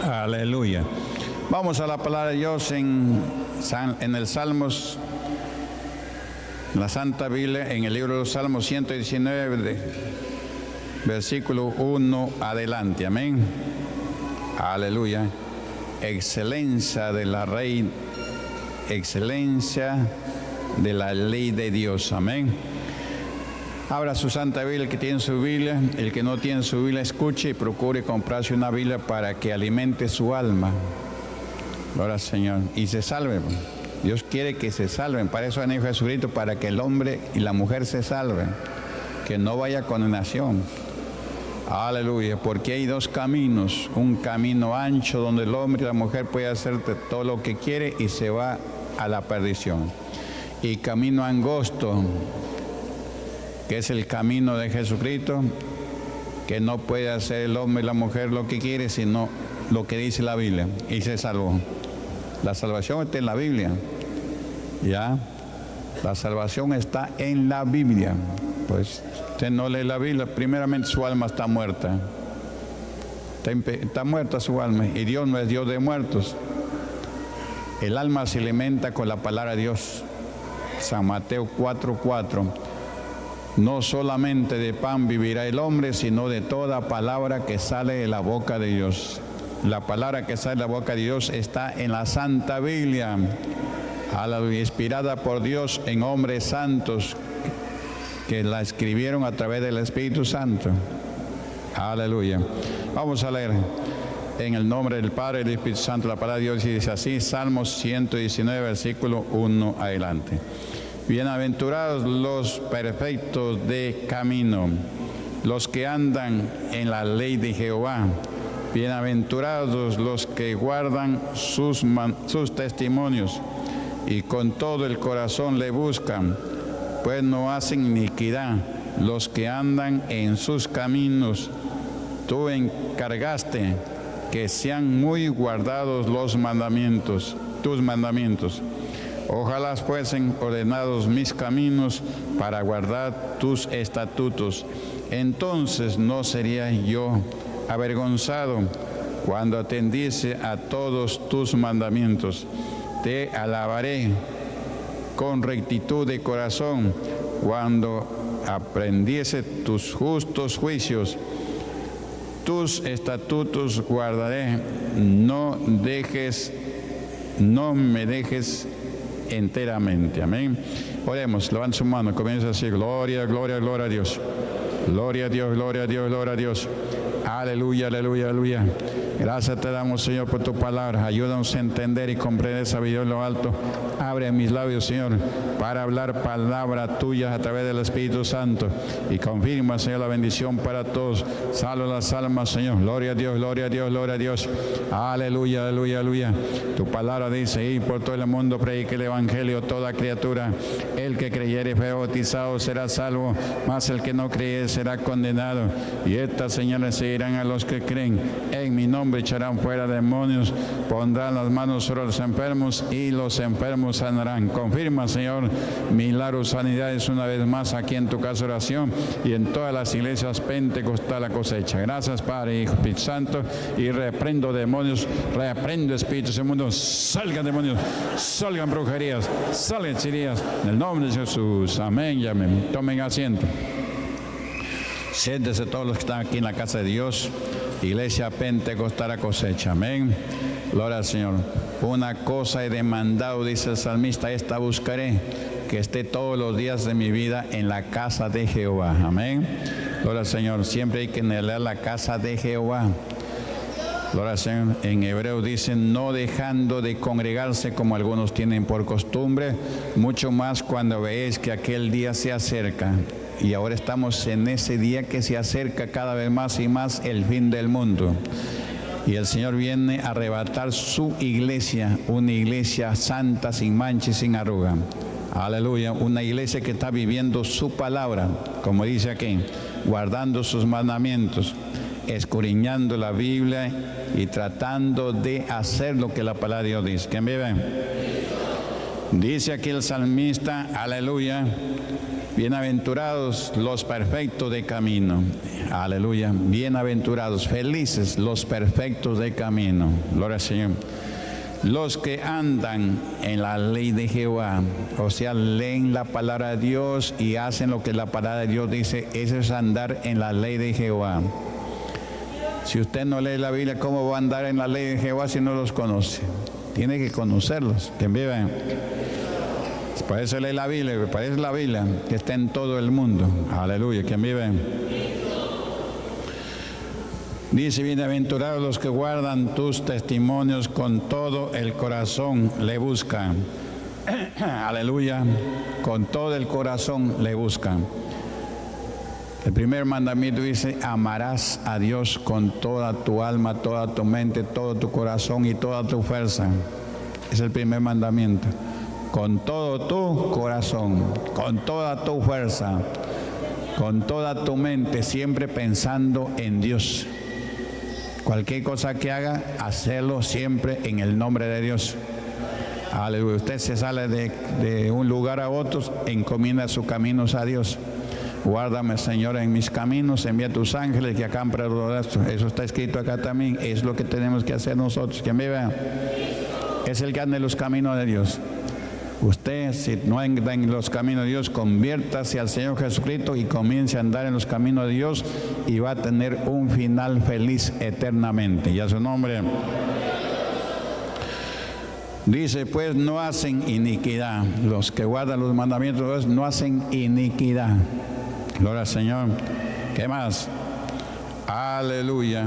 Aleluya. Vamos a la palabra de Dios en el Salmos, la Santa Biblia, en el libro de los Salmos 119, versículo 1 adelante. Amén. Aleluya. Excelencia de la Reina, excelencia de la ley de Dios. Amén. Abra su Santa Biblia, el que tiene su Biblia. El que no tiene su Biblia, escuche y procure comprarse una Biblia para que alimente su alma. Gloria al Señor. Y se salven. Dios quiere que se salven. Para eso ha venido Jesucristo, para que el hombre y la mujer se salven. Que no vaya a condenación. Aleluya. Porque hay dos caminos. Un camino ancho donde el hombre y la mujer pueden hacer todo lo que quiere y se va a la perdición. Y camino angosto, que es el camino de Jesucristo, que no puede hacer el hombre y la mujer lo que quiere, sino lo que dice la Biblia, y se salvó. La salvación está en la Biblia, ¿ya? La salvación está en la Biblia. Pues usted no lee la Biblia, primeramente su alma está muerta. Está muerta su alma, y Dios no es Dios de muertos. El alma se alimenta con la palabra de Dios. San Mateo 4:4. No solamente de pan vivirá el hombre, sino de toda palabra que sale de la boca de Dios. La palabra que sale de la boca de Dios está en la Santa Biblia, inspirada por Dios en hombres santos que la escribieron a través del Espíritu Santo. Aleluya. Vamos a leer en el nombre del Padre y del Espíritu Santo la palabra de Dios, y dice así, Salmos 119, versículo 1 adelante. Bienaventurados los perfectos de camino, los que andan en la ley de Jehová. Bienaventurados los que guardan sus testimonios y con todo el corazón le buscan, pues no hacen iniquidad los que andan en sus caminos. Tú encargaste que sean muy guardados los mandamientos, tus mandamientos. Ojalá fuesen ordenados mis caminos para guardar tus estatutos. Entonces no sería yo avergonzado cuando atendiese a todos tus mandamientos. Te alabaré con rectitud de corazón cuando aprendiese tus justos juicios. Tus estatutos guardaré, no me dejes enteramente. Amén. Oremos, levanta su mano, comienza así, gloria, gloria, gloria a Dios. Gloria a Dios, gloria a Dios, gloria a Dios. Aleluya, aleluya, aleluya. Gracias te damos, Señor, por tu palabra. Ayúdanos a entender y comprender sabiduría en lo alto. Abre mis labios, Señor, para hablar palabra tuya a través del Espíritu Santo. Y confirma, Señor, la bendición para todos. Salva las almas, Señor. Gloria a Dios, gloria a Dios, gloria a Dios. Aleluya, aleluya, aleluya. Tu palabra dice, y por todo el mundo predique el Evangelio toda criatura. El que creyere y fue bautizado será salvo, mas el que no creyere será condenado. Y estas señales seguirán a los que creen. En mi nombre echarán fuera demonios, pondrán las manos sobre los enfermos y los enfermos sanarán. Confirma, Señor, milagros, sanidades una vez más aquí en tu casa de oración y en todas las iglesias pentecostal la cosecha. Gracias, Padre, Hijo, Espíritu Santo, y reprendo demonios, reprendo espíritus inmundos, salgan demonios, salgan brujerías, salgan hechicerías, en el nombre de Jesús. Amén y amén. Tomen asiento. Siéntese todos los que están aquí en la casa de Dios, Iglesia Pentecostal la cosecha. Amén. Gloria al Señor. Una cosa he demandado, dice el salmista, esta buscaré, que esté todos los días de mi vida en la casa de Jehová. Amén. Gloria al Señor. Siempre hay que anhelar la casa de Jehová. Gloria al Señor. En hebreo dicen, no dejando de congregarse como algunos tienen por costumbre, mucho más cuando veáis que aquel día se acerca. Y ahora estamos en ese día que se acerca cada vez más y más, el fin del mundo. Y el Señor viene a arrebatar su iglesia, una iglesia santa, sin mancha y sin arruga. Aleluya, una iglesia que está viviendo su palabra, como dice aquí, guardando sus mandamientos, escudriñando la Biblia y tratando de hacer lo que la palabra de Dios dice. ¿Quién vive? Dice aquí el salmista, aleluya, Bienaventurados los perfectos de camino. Aleluya. Bienaventurados, felices los perfectos de camino. Gloria al Señor. Los que andan en la ley de Jehová, o sea, leen la palabra de Dios y hacen lo que la palabra de Dios dice, eso es andar en la ley de Jehová. Si usted no lee la Biblia, ¿cómo va a andar en la ley de Jehová si no los conoce? Tiene que conocerlos, que viven. Para eso lee la Biblia, para eso la Biblia, que está en todo el mundo. Aleluya, que viven. Dice, bienaventurados los que guardan tus testimonios con todo el corazón le buscan. Aleluya, con todo el corazón le buscan. El primer mandamiento dice, amarás a Dios con toda tu alma, toda tu mente, todo tu corazón y toda tu fuerza. Es el primer mandamiento. Con todo tu corazón, con toda tu fuerza, con toda tu mente, siempre pensando en Dios. Cualquier cosa que haga, hacerlo siempre en el nombre de Dios. Aleluya. Usted se sale de un lugar a otro, encomienda sus caminos a Dios. Guárdame, Señor, en mis caminos, envía tus ángeles que acampan todo esto. Eso está escrito acá también. Es lo que tenemos que hacer nosotros. Que me vean. Es el que anda en los caminos de Dios. Usted, si no anda en los caminos de Dios, conviértase al Señor Jesucristo y comience a andar en los caminos de Dios y va a tener un final feliz eternamente. Y a su nombre. Dice, pues no hacen iniquidad. Los que guardan los mandamientos de Dios no hacen iniquidad. Gloria al Señor. ¿Qué más? Aleluya.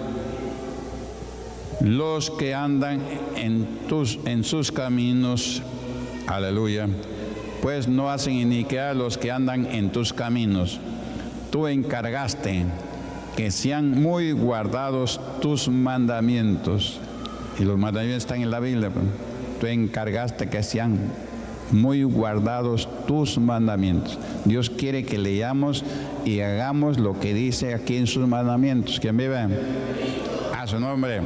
Los que andan en sus caminos. Aleluya. Pues no hacen iniquidad los que andan en tus caminos. Tú encargaste que sean muy guardados tus mandamientos. Y los mandamientos están en la Biblia. Tú encargaste que sean muy guardados tus mandamientos. Dios quiere que leamos y hagamos lo que dice aquí en sus mandamientos. ¿Quién vive? A su nombre.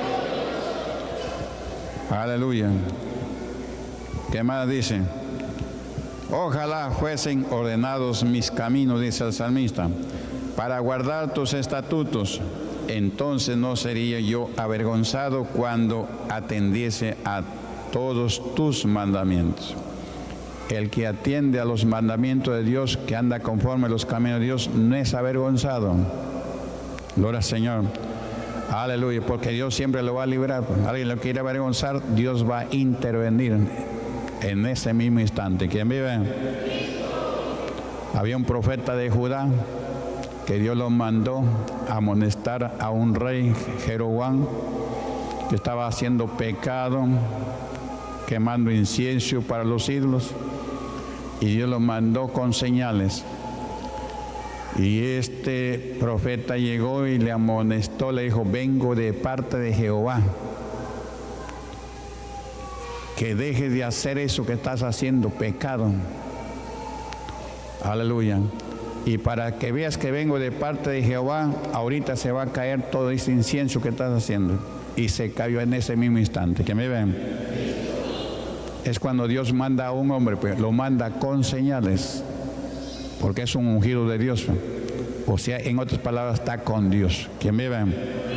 Aleluya. ¿Qué más dice? Ojalá fuesen ordenados mis caminos, dice el salmista, para guardar tus estatutos. Entonces no sería yo avergonzado cuando atendiese a todos tus mandamientos. El que atiende a los mandamientos de Dios, que anda conforme a los caminos de Dios, no es avergonzado. Gloria al Señor. Aleluya, porque Dios siempre lo va a librar. Alguien lo quiere avergonzar, Dios va a intervenir en ese mismo instante. ¿Quién vive? Había un profeta de Judá que Dios lo mandó a amonestar a un rey, Jeroboam, que estaba haciendo pecado, quemando incienso para los ídolos, y Dios lo mandó con señales. Y este profeta llegó y le amonestó, le dijo, vengo de parte de Jehová, que dejes de hacer eso que estás haciendo, pecado. Aleluya. Y para que veas que vengo de parte de Jehová, ahorita se va a caer todo ese incienso que estás haciendo. Y se cayó en ese mismo instante. ¿Que me ven? Es cuando Dios manda a un hombre, pues lo manda con señales, porque es un ungido de Dios. O sea, en otras palabras, está con Dios. ¿Que me ven?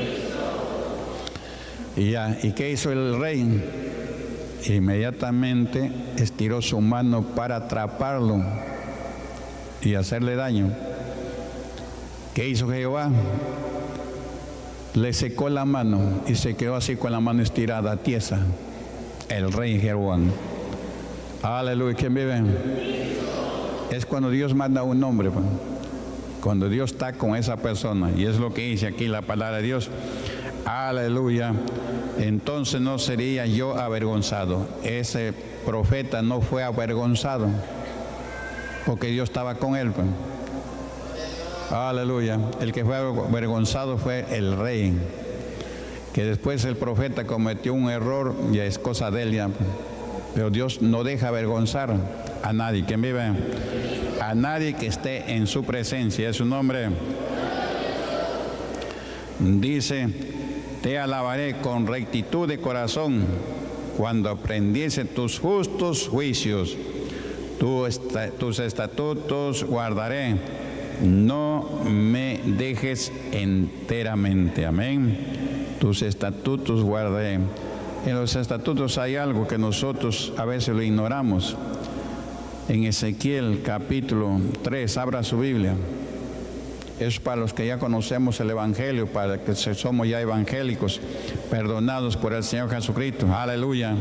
¿Y qué hizo el rey? Inmediatamente estiró su mano para atraparlo y hacerle daño. ¿Qué hizo Jehová? Le secó la mano y se quedó así con la mano estirada, tiesa, el rey Jeroboam. Aleluya. ¿Quién vive? Es cuando Dios manda a un hombre, cuando Dios está con esa persona, y es lo que dice aquí la palabra de Dios. Aleluya. Entonces no sería yo avergonzado. Ese profeta no fue avergonzado porque Dios estaba con él. Aleluya. El que fue avergonzado fue el rey, que después el profeta cometió un error, ya es cosa de él ya. Pero Dios no deja avergonzar a nadie. ¿Quién vive? A nadie que esté en su presencia. Es su nombre. Dice, te alabaré con rectitud de corazón cuando aprendiese tus justos juicios. tus estatutos guardaré, no me dejes enteramente. Amén. Tus estatutos guardaré. En los estatutos hay algo que nosotros a veces lo ignoramos. En Ezequiel capítulo 3, abra su Biblia. Es para los que ya conocemos el Evangelio, para que somos ya evangélicos, perdonados por el Señor Jesucristo. Aleluya.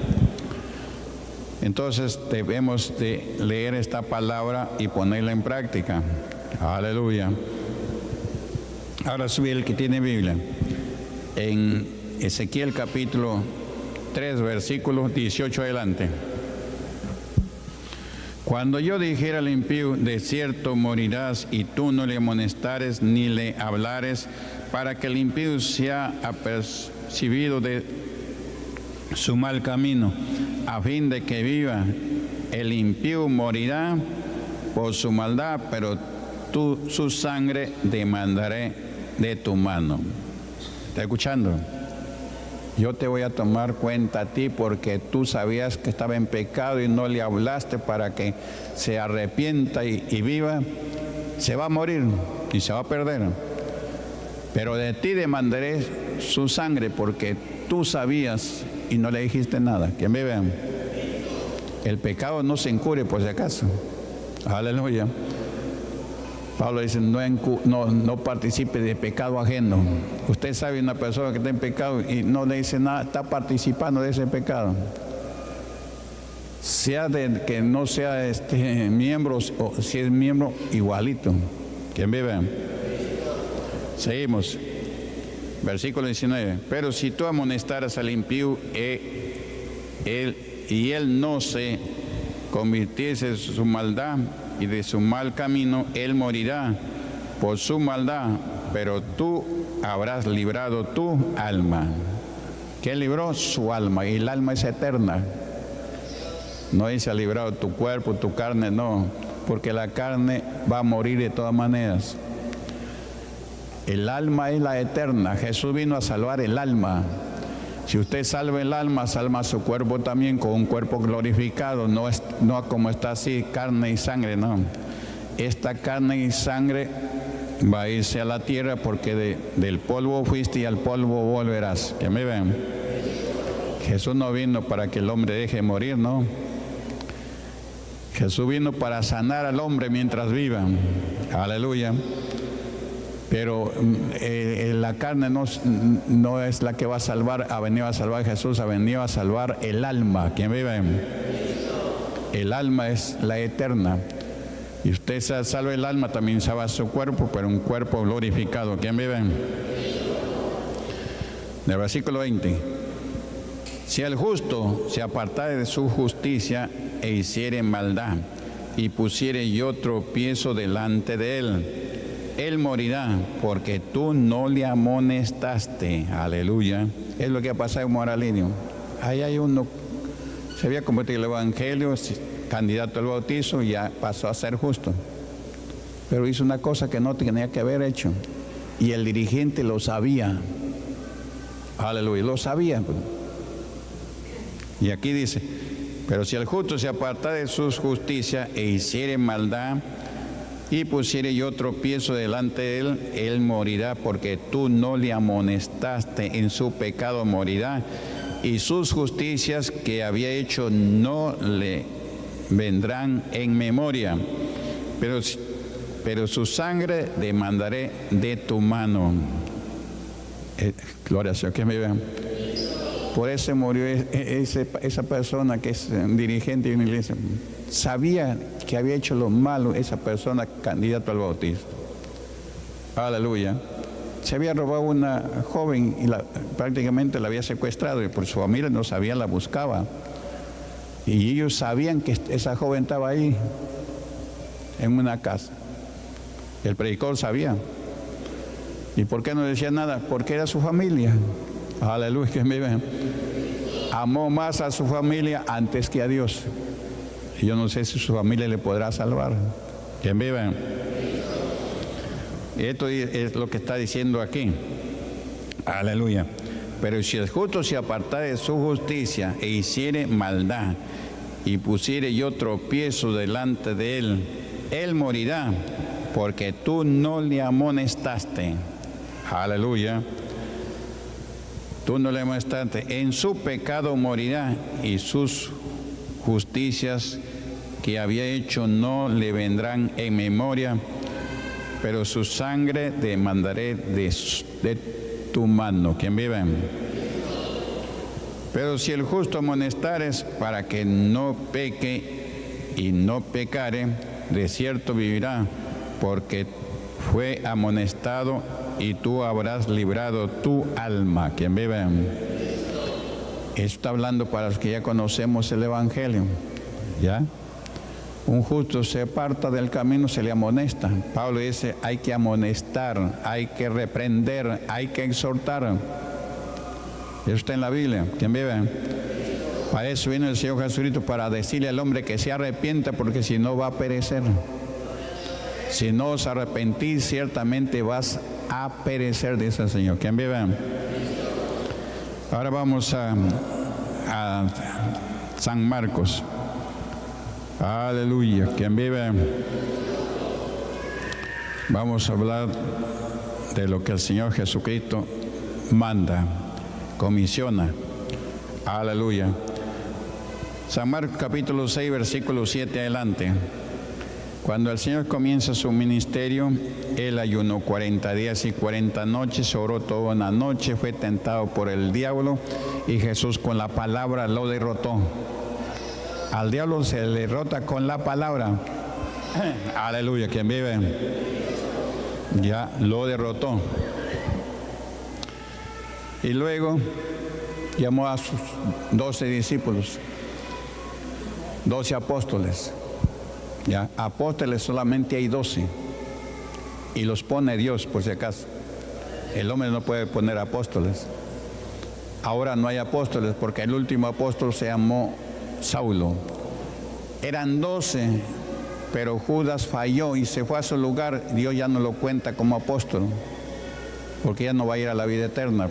Entonces debemos de leer esta palabra y ponerla en práctica. Aleluya. Ahora sube el que tiene Biblia. En Ezequiel capítulo 3, versículo 18 adelante. Cuando yo dijera al impío, de cierto morirás, y tú no le amonestares ni le hablares, para que el impío sea apercibido de su mal camino, a fin de que viva. El impío morirá por su maldad, pero su sangre demandaré de tu mano. ¿Está escuchando? Yo te voy a tomar cuenta a ti porque tú sabías que estaba en pecado y no le hablaste para que se arrepienta y viva. Se va a morir y se va a perder. Pero de ti demandaré su sangre porque tú sabías y no le dijiste nada. ¿Quién me ve? El pecado no se encubre por si acaso. Aleluya. Pablo dice, no participe de pecado ajeno. Usted sabe una persona que está en pecado y no le dice nada, está participando de ese pecado. Sea de que no sea miembro, o si es miembro, igualito. ¿Quién vive? Seguimos. Versículo 19. Pero si tú amonestaras al impío y él no se convirtiese en su maldad y de su mal camino, él morirá por su maldad, pero tú habrás librado tu alma. ¿Quién libró? Su alma, y el alma es eterna. No dice ha librado tu cuerpo, tu carne, no, porque la carne va a morir de todas maneras. El alma es la eterna. Jesús vino a salvar el alma. Si usted salva el alma, salva su cuerpo también con un cuerpo glorificado, no como está así, carne y sangre, no. Esta carne y sangre va a irse a la tierra porque del polvo fuiste y al polvo volverás. ¿Que me ven? Jesús no vino para que el hombre deje morir, no. Jesús vino para sanar al hombre mientras viva. Aleluya. Pero la carne no es la que va a salvar, ha venido a salvar Jesús, ha venido a salvar el alma. ¿Quién vive? El alma es la eterna. Y usted salva el alma, también salva su cuerpo, pero un cuerpo glorificado. ¿Quién vive? Del versículo 20. Si el justo se apartare de su justicia e hiciere maldad, y pusiere yo tropiezo delante de él morirá, porque tú no le amonestaste. Aleluya. Es lo que ha pasado en Moralino. Ahí hay uno, se había convertido en el Evangelio, candidato al bautizo, y ya pasó a ser justo. Pero hizo una cosa que no tenía que haber hecho. Y el dirigente lo sabía. Aleluya, lo sabía. Y aquí dice, pero si el justo se aparta de su justicia e hiciere maldad, y pusiere yo tropiezo delante de él morirá, porque tú no le amonestaste, en su pecado morirá, y sus justicias que había hecho no le vendrán en memoria, pero su sangre demandaré de tu mano. Gloria al Señor, que me vean. Por eso murió esa persona que es dirigente de una iglesia. Sabía que había hecho lo malo esa persona, candidato al bautismo. Aleluya. Se había robado una joven y prácticamente la había secuestrado, y por su familia no sabía, la buscaba. Y ellos sabían que esa joven estaba ahí, en una casa. El predicador sabía. ¿Y por qué no decía nada? Porque era su familia. Aleluya, que me ven. Amó más a su familia antes que a Dios. Y yo no sé si su familia le podrá salvar. ¿Quién vive? Esto es lo que está diciendo aquí. Aleluya. Pero si el justo se aparta de su justicia e hiciere maldad, y pusiere yo tropiezo delante de él, él morirá, porque tú no le amonestaste. Aleluya. Tú no le amonestaste. En su pecado morirá, y sus justicias que había hecho no le vendrán en memoria, pero su sangre demandaré de tu mano. ¿Quién vive? Pero si el justo amonestares para que no peque y no pecare, de cierto vivirá, porque fue amonestado, y tú habrás librado tu alma. ¿Quién vive? Esto está hablando para los que ya conocemos el Evangelio. ¿Ya? Un justo se aparta del camino, se le amonesta. Pablo dice, hay que amonestar, hay que reprender, hay que exhortar. Eso está en la Biblia. ¿Quién vive? Para eso vino el Señor Jesucristo, para decirle al hombre que se arrepienta, porque si no va a perecer. Si no os arrepentís, ciertamente vas a perecer, dice el Señor. ¿Quién vive? Ahora vamos a San Marcos. Aleluya. ¿Quién vive? Vamos a hablar de lo que el Señor Jesucristo manda, comisiona. Aleluya. San Marcos capítulo 6, versículo 7 adelante. Cuando el Señor comienza su ministerio, Él ayunó 40 días y 40 noches, oró toda una noche, fue tentado por el diablo, y Jesús con la palabra lo derrotó. Al diablo se le derrota con la palabra. Aleluya. ¿Quién vive? Ya lo derrotó. Y luego llamó a sus 12 discípulos, 12 apóstoles. Ya, apóstoles solamente hay 12, y los pone Dios, por si acaso. El hombre no puede poner apóstoles. Ahora no hay apóstoles porque el último apóstol se llamó Saulo. Eran 12, pero Judas falló y se fue a su lugar. Dios ya no lo cuenta como apóstol, porque ya no va a ir a la vida eterna.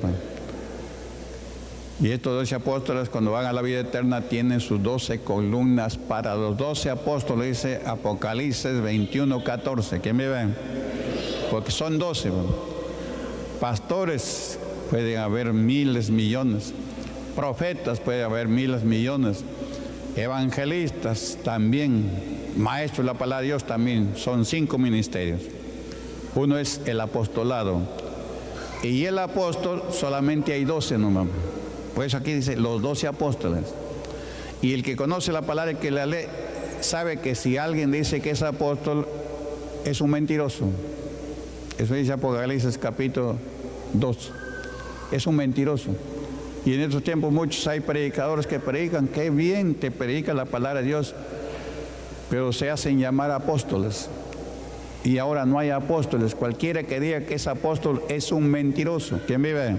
Y estos 12 apóstoles, cuando van a la vida eterna, tienen sus 12 columnas para los 12 apóstoles, dice Apocalipsis 21:14. ¿Quién me ve? Porque son 12. Pastores pueden haber miles, millones. Profetas puede haber miles, millones. Evangelistas también. Maestros de la palabra de Dios también. Son 5 ministerios. Uno es el apostolado. Y el apóstol solamente hay 12 nomás. Por eso aquí dice los 12 apóstoles. Y el que conoce la palabra, el que la lee, sabe que si alguien dice que es apóstol, es un mentiroso. Eso dice Apocalipsis capítulo 2. Es un mentiroso. Y en estos tiempos muchos hay predicadores que predican, qué bien te predica la palabra de Dios, pero se hacen llamar apóstoles. Y ahora no hay apóstoles. Cualquiera que diga que es apóstol es un mentiroso. ¿Quién vive?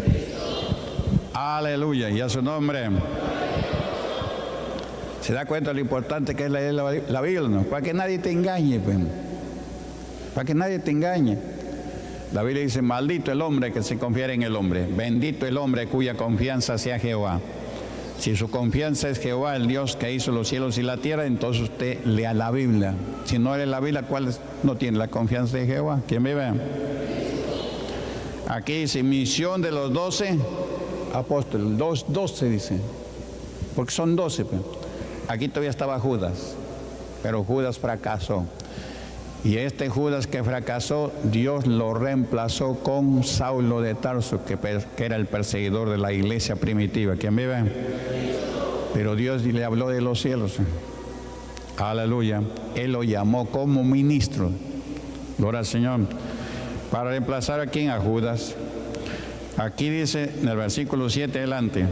Aleluya, y a su nombre. ¿Se da cuenta de lo importante que es leer la Biblia? ¿No? Para que nadie te engañe, pues. Para que nadie te engañe. La Biblia dice, maldito el hombre que se confiere en el hombre. Bendito el hombre cuya confianza sea Jehová. Si su confianza es Jehová, el Dios que hizo los cielos y la tierra, entonces usted lea la Biblia. Si no lee la Biblia, ¿cuál no tiene la confianza de Jehová? ¿Quién me ve? Aquí dice, misión de los 12 apóstoles, 12 dice, porque son 12. Pues. Aquí todavía estaba Judas, pero Judas fracasó. Y este Judas que fracasó, Dios lo reemplazó con Saulo de Tarso, que era el perseguidor de la iglesia primitiva. ¿Quién vive? Pero Dios le habló de los cielos. Aleluya. Él lo llamó como ministro. Gloria al Señor. Para reemplazar a quién, a Judas. Aquí dice en el versículo 7 adelante.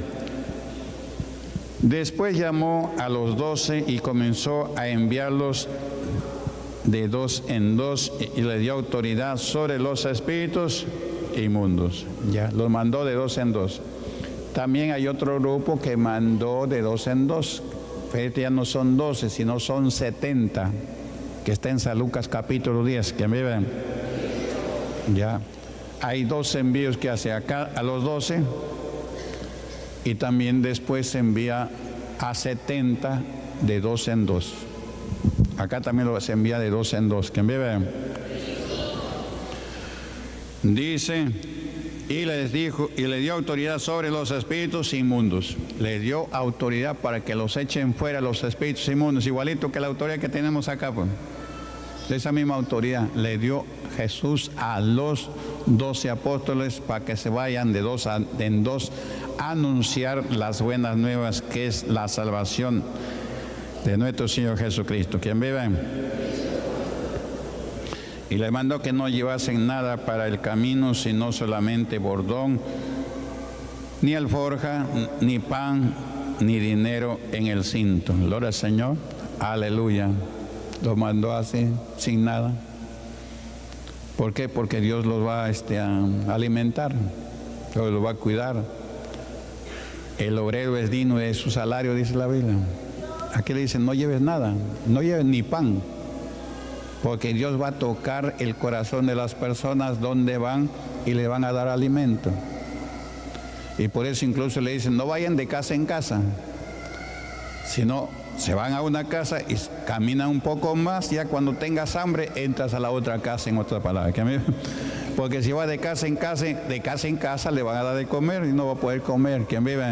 Después llamó a los 12 y comenzó a enviarlos de 2 en 2 y le dio autoridad sobre los espíritus inmundos. Ya, los mandó de 2 en 2. También hay otro grupo que mandó de 2 en 2. Pero ya no son 12, sino son 70, que está en San Lucas capítulo 10. ¿Quién vive? Ya. Hay 2 envíos que hace acá a los 12 y también después envía a 70 de 2 en 2. Acá también lo se envía de 2 en 2. ¿Quién vive? Dice, y les dijo, y le dio autoridad sobre los espíritus inmundos. Le dio autoridad para que los echen fuera los espíritus inmundos, igualito que la autoridad que tenemos acá, pues. Esa misma autoridad le dio Jesús a los 12 apóstoles para que se vayan de 2 en 2 a anunciar las buenas nuevas, que es la salvación de nuestro Señor Jesucristo. ¿Quién vive? Y le mandó que no llevasen nada para el camino, sino solamente bordón, ni alforja, ni pan, ni dinero en el cinto. Gloria al Señor. Aleluya. Lo mandó así, sin nada. ¿Por qué? Porque Dios los va a alimentar, los va a cuidar. El obrero es digno de su salario, dice la Biblia. Aquí le dicen, no lleves nada, no lleves ni pan, porque Dios va a tocar el corazón de las personas donde van y le van a dar alimento. Y por eso incluso le dicen, no vayan de casa en casa, sino se van a una casa y caminan un poco más, ya cuando tengas hambre entras a la otra casa, en otra palabra. Porque si va de casa en casa le van a dar de comer y no va a poder comer. ¿Quién vive?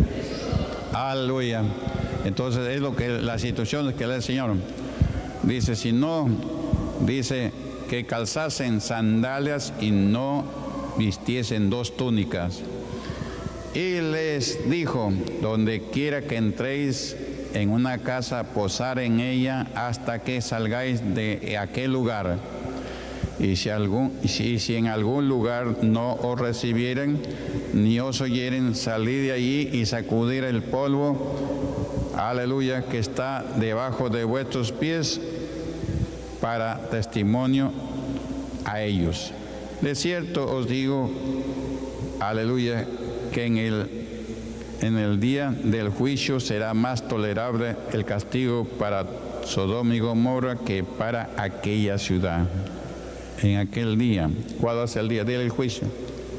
Aleluya. Entonces es lo que la situación que le da el Señor. Dice, si no, dice que calzasen sandalias y no vistiesen 2 túnicas. Y les dijo, donde quiera que entréis en una casa, posar en ella hasta que salgáis de aquel lugar. Y si en algún lugar no os recibieren, ni os oyeren, salid de allí y sacudir el polvo, aleluya, que está debajo de vuestros pies, para testimonio a ellos. De cierto os digo, aleluya, que en el día del juicio será más tolerable el castigo para Sodoma y Gomorra que para aquella ciudad. En aquel día, ¿cuál es el día del juicio?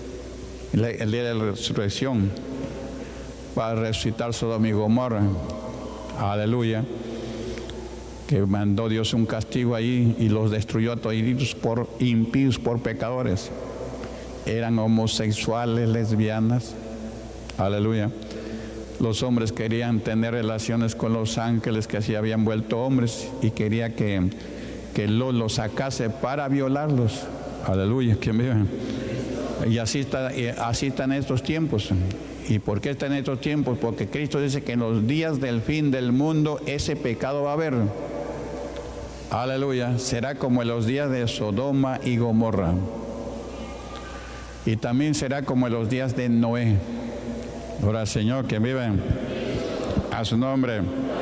El día de la resurrección, para resucitar Sodoma y Gomorra. Aleluya. Que mandó Dios un castigo ahí y los destruyó a todos por impíos, por pecadores. Eran homosexuales, lesbianas. Aleluya. Los hombres querían tener relaciones con los ángeles que se habían vuelto hombres y quería que los sacase para violarlos. Aleluya. ¿Quién vive? Y así están estos tiempos. ¿Y por qué están estos tiempos? Porque Cristo dice que en los días del fin del mundo ese pecado va a haber. Aleluya. Será como en los días de Sodoma y Gomorra. Y también será como en los días de Noé. Gloria al Señor, que viven a su nombre.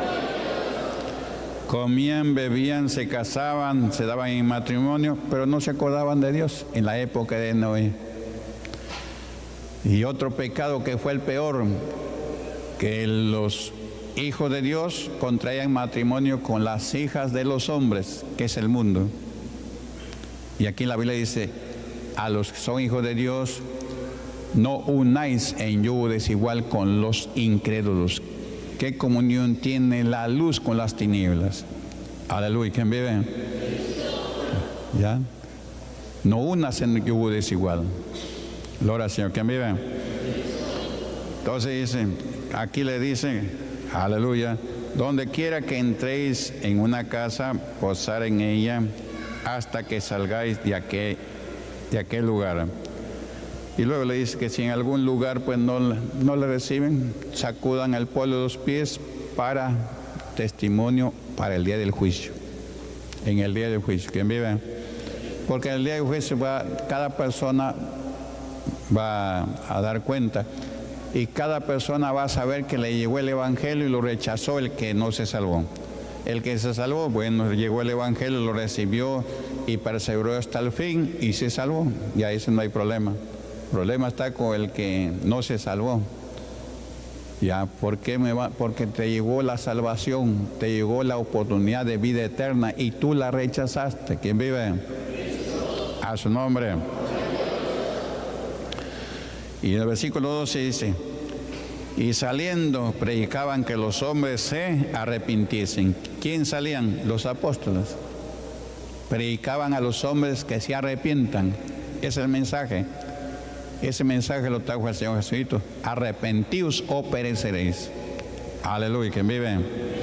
Comían, bebían, se casaban, se daban en matrimonio, pero no se acordaban de Dios en la época de Noé. Y otro pecado que fue el peor, que los hijos de Dios contraían matrimonio con las hijas de los hombres, que es el mundo. Y aquí la Biblia dice, a los que son hijos de Dios, no unáis en yugo desigual con los incrédulos. ¿Qué comunión tiene la luz con las tinieblas? Aleluya. ¿Quién vive? ¿Ya? No unas en yugo desigual. Gloria al Señor. ¿Quién vive? Entonces dice, aquí le dice, aleluya, donde quiera que entréis en una casa, posar en ella hasta que salgáis de aquel lugar. Y luego le dice que si en algún lugar pues no le reciben, sacudan el polvo de los pies para testimonio para el día del juicio. En el día del juicio. ¿Quién vive? Porque en el día del juicio cada persona va a dar cuenta. Y cada persona va a saber que le llegó el Evangelio y lo rechazó el que no se salvó. El que se salvó, bueno, llegó el Evangelio, lo recibió y perseveró hasta el fin y se salvó. Y ahí no hay problema. El problema está con el que no se salvó. Ya, Porque te llegó la salvación, te llegó la oportunidad de vida eterna y tú la rechazaste. ¿Quién vive? A su nombre. Y en el versículo 12 dice, Y saliendo, predicaban que los hombres se arrepintiesen. ¿Quién salían? Los apóstoles. Predicaban a los hombres que se arrepientan. Ese es el mensaje. Ese mensaje lo trajo el Señor Jesucristo. Arrepentíos o pereceréis. Aleluya, ¿quién vive?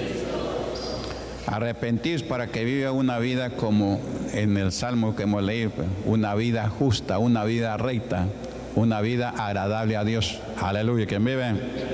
Arrepentíos para que viva una vida como en el Salmo que hemos leído, una vida justa, una vida recta, una vida agradable a Dios. Aleluya, ¿quién vive?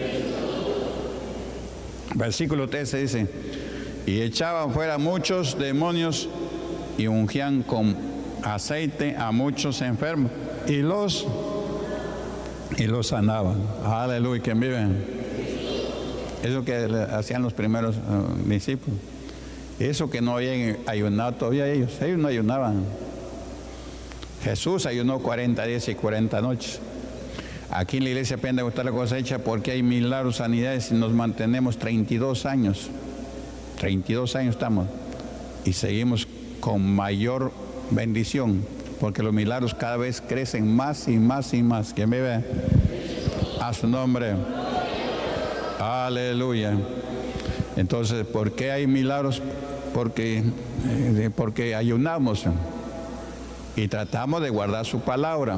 Versículo 13 dice: y echaban fuera muchos demonios y ungían con aceite a muchos enfermos y los sanaban. Aleluya, ¿quién vive? Eso que hacían los primeros discípulos. Eso que no habían ayunado todavía ellos no ayunaban. Jesús ayunó 40 días y 40 noches. Aquí en la iglesia Pentecostal La Cosecha, porque hay milagros, sanidades, y nos mantenemos 32 años. 32 años estamos. Y seguimos con mayor bendición, porque los milagros cada vez crecen más y más y más. ¿Quién vive? A su nombre. Aleluya. Entonces, ¿por qué hay milagros? Porque ayunamos y tratamos de guardar su palabra.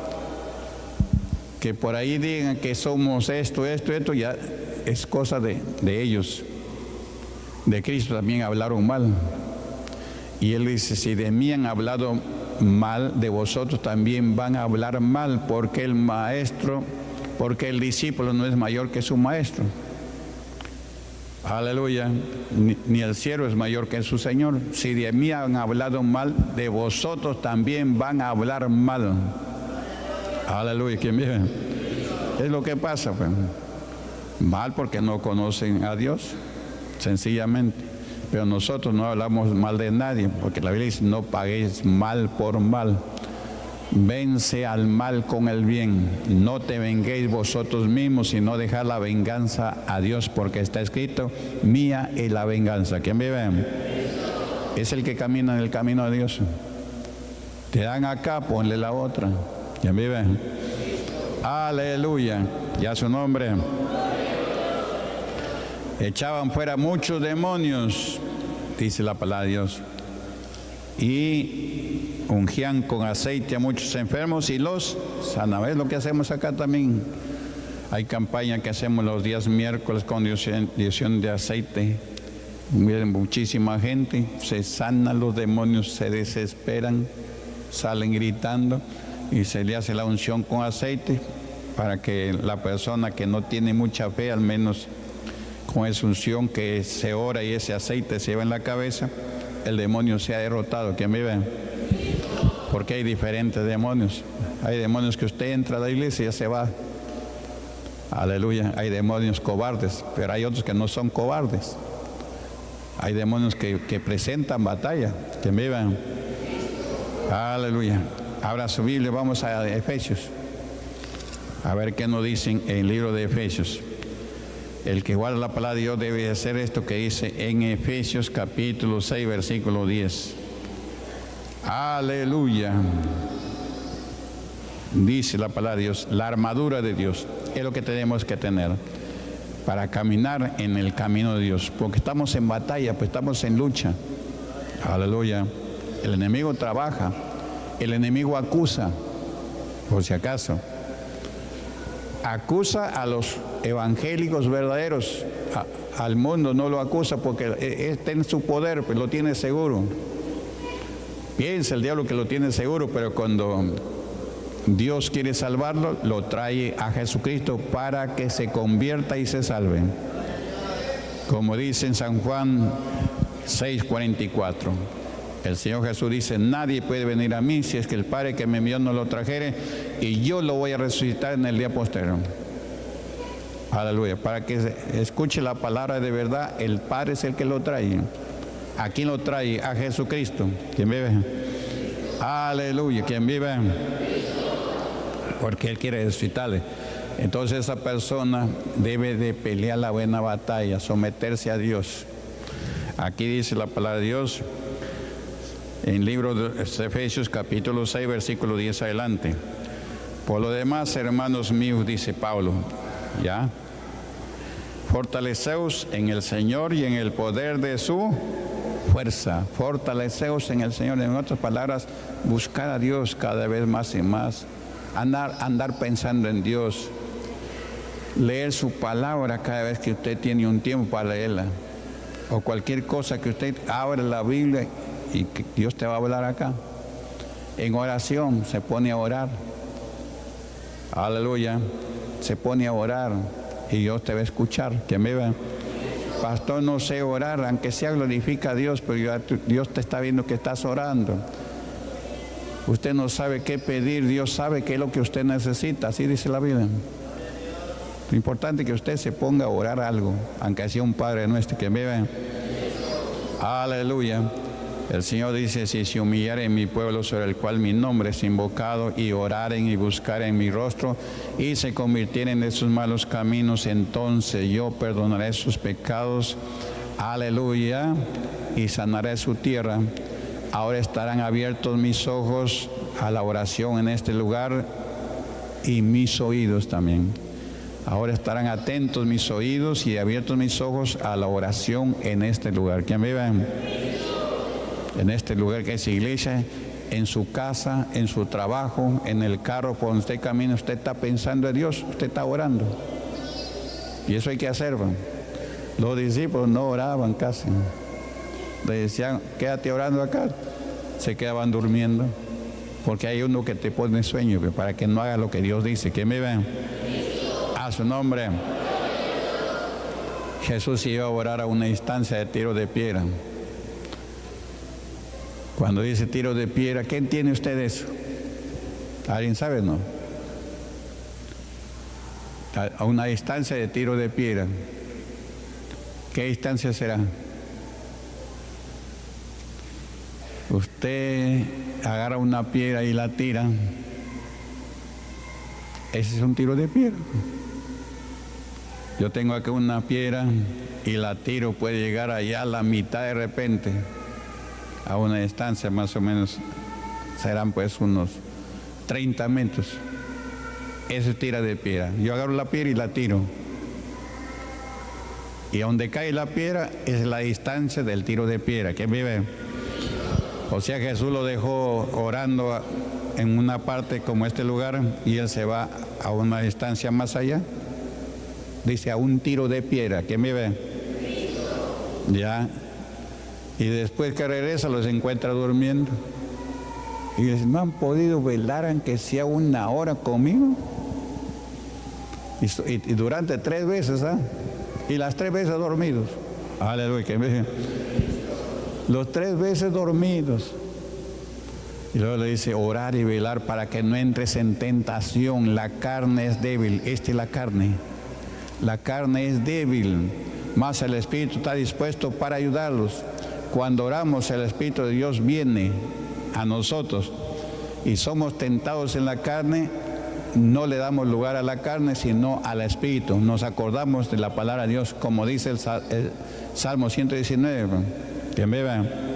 Que por ahí digan que somos esto, ya es cosa de ellos. De Cristo también hablaron mal. Y Él dice: si de mí han hablado mal, de vosotros también van a hablar mal, porque el discípulo no es mayor que su maestro. Aleluya. Ni el siervo es mayor que su Señor. Si de mí han hablado mal, de vosotros también van a hablar mal. Aleluya. ¿Quién vive? Es lo que pasa, pues. Mal porque no conocen a Dios, sencillamente. Pero nosotros no hablamos mal de nadie, porque la Biblia dice: no paguéis mal por mal. Vence al mal con el bien. No te venguéis vosotros mismos, sino dejad la venganza a Dios, porque está escrito: mía es la venganza. ¿Quién vive? Es el que camina en el camino de Dios. Te dan acá, ponle la otra. ¿Quién vive? Aleluya. Ya su nombre. Echaban fuera muchos demonios, dice la palabra de Dios, y ungían con aceite a muchos enfermos y los sanaban. Es lo que hacemos acá también. Hay campaña que hacemos los días miércoles con difusión de aceite. Miren, muchísima gente, se sanan los demonios, se desesperan, salen gritando y se le hace la unción con aceite para que la persona que no tiene mucha fe, al menos con esa unción que se ora y ese aceite se lleva en la cabeza, el demonio sea derrotado. ¿Quién vive? Porque hay diferentes demonios. Hay demonios que usted entra a la iglesia y ya se va. Aleluya. Hay demonios cobardes, pero hay otros que no son cobardes. Hay demonios que presentan batalla. ¿Quién vive? Aleluya. Abra su Biblia, vamos a Efesios. A ver qué nos dicen en el libro de Efesios. El que guarda la palabra de Dios debe hacer esto que dice en Efesios capítulo 6, versículo 10. Aleluya. Dice la palabra de Dios: la armadura de Dios es lo que tenemos que tener para caminar en el camino de Dios, porque estamos en batalla, pues estamos en lucha. Aleluya. El enemigo trabaja, el enemigo acusa, por si acaso. Acusa a los evangélicos verdaderos, al mundo no lo acusa porque está en su poder, pues lo tiene seguro. Piensa el diablo que lo tiene seguro, pero cuando Dios quiere salvarlo, lo trae a Jesucristo para que se convierta y se salve. Como dice en San Juan 6:44, el Señor Jesús dice: nadie puede venir a mí si es que el Padre que me envió no lo trajere, y yo lo voy a resucitar en el día posterior. Aleluya. Para que escuche la palabra de verdad, el Padre es el que lo trae. ¿A quién lo trae? A Jesucristo. ¿Quién vive? Aleluya. ¿Quién vive? Porque Él quiere resucitarle. Entonces esa persona debe de pelear la buena batalla, someterse a Dios. Aquí dice la palabra de Dios en el libro de Efesios capítulo 6, versículo 10 adelante. Por lo demás, hermanos míos, dice Pablo, ¿ya? Fortaleceos en el Señor y en el poder de su fuerza. Fortaleceos en el Señor. En otras palabras, buscar a Dios cada vez más y más. Andar pensando en Dios. Leer su palabra cada vez que usted tiene un tiempo para leerla. O cualquier cosa que usted abra la Biblia y que Dios te va a hablar acá. En oración se pone a orar. Aleluya. Se pone a orar y Dios te va a escuchar. Que me va. Pastor, no sé orar, aunque sea glorifica a Dios, pero Dios te está viendo que estás orando. Usted no sabe qué pedir, Dios sabe qué es lo que usted necesita, así dice la Biblia. Lo importante es que usted se ponga a orar algo, aunque sea un Padre nuestro, que me vea. Aleluya. El Señor dice, si se humillare mi pueblo sobre el cual mi nombre es invocado, y oraren y buscaren mi rostro, y se convirtieren de sus malos caminos, entonces yo perdonaré sus pecados. Aleluya. Y sanaré su tierra. Ahora estarán abiertos mis ojos a la oración en este lugar y mis oídos también. Ahora estarán atentos mis oídos y abiertos mis ojos a la oración en este lugar. ¿Quién vive? En este lugar que es iglesia, en su casa, en su trabajo, en el carro, por donde usted camina, usted está pensando en Dios, usted está orando. Y eso hay que hacer. Los discípulos no oraban casi. Le decían, quédate orando acá. Se quedaban durmiendo. Porque hay uno que te pone sueño, para que no haga lo que Dios dice. ¿Quién me ve? A su nombre. Jesús iba a orar a una instancia de tiro de piedra. Cuando dice tiro de piedra, ¿qué entiende usted de eso? ¿Alguien sabe, no? A una distancia de tiro de piedra. ¿Qué distancia será? Usted agarra una piedra y la tira. Ese es un tiro de piedra. Yo tengo aquí una piedra y la tiro, puede llegar allá a la mitad de repente. A una distancia más o menos serán pues unos 30 metros. Eso es tira de piedra. Yo agarro la piedra y la tiro. Y donde cae la piedra es la distancia del tiro de piedra. ¿Quién vive? O sea, Jesús lo dejó orando en una parte como este lugar y él se va a una distancia más allá. Dice a un tiro de piedra. ¿Quién vive? Ya. Y después que regresa los encuentra durmiendo. Y dice, ¿no han podido velar aunque sea una hora conmigo? Y durante 3 veces, ¿ah? Y las 3 veces dormidos. Aleluya. Los 3 veces dormidos. Y luego le dice, orar y velar para que no entres en tentación. La carne es débil. Esta es la carne. La carne es débil. Mas el Espíritu está dispuesto para ayudarlos. Cuando oramos, el Espíritu de Dios viene a nosotros y somos tentados en la carne, no le damos lugar a la carne, sino al Espíritu. Nos acordamos de la palabra de Dios, como dice el Salmo 119. ¿Quién ve?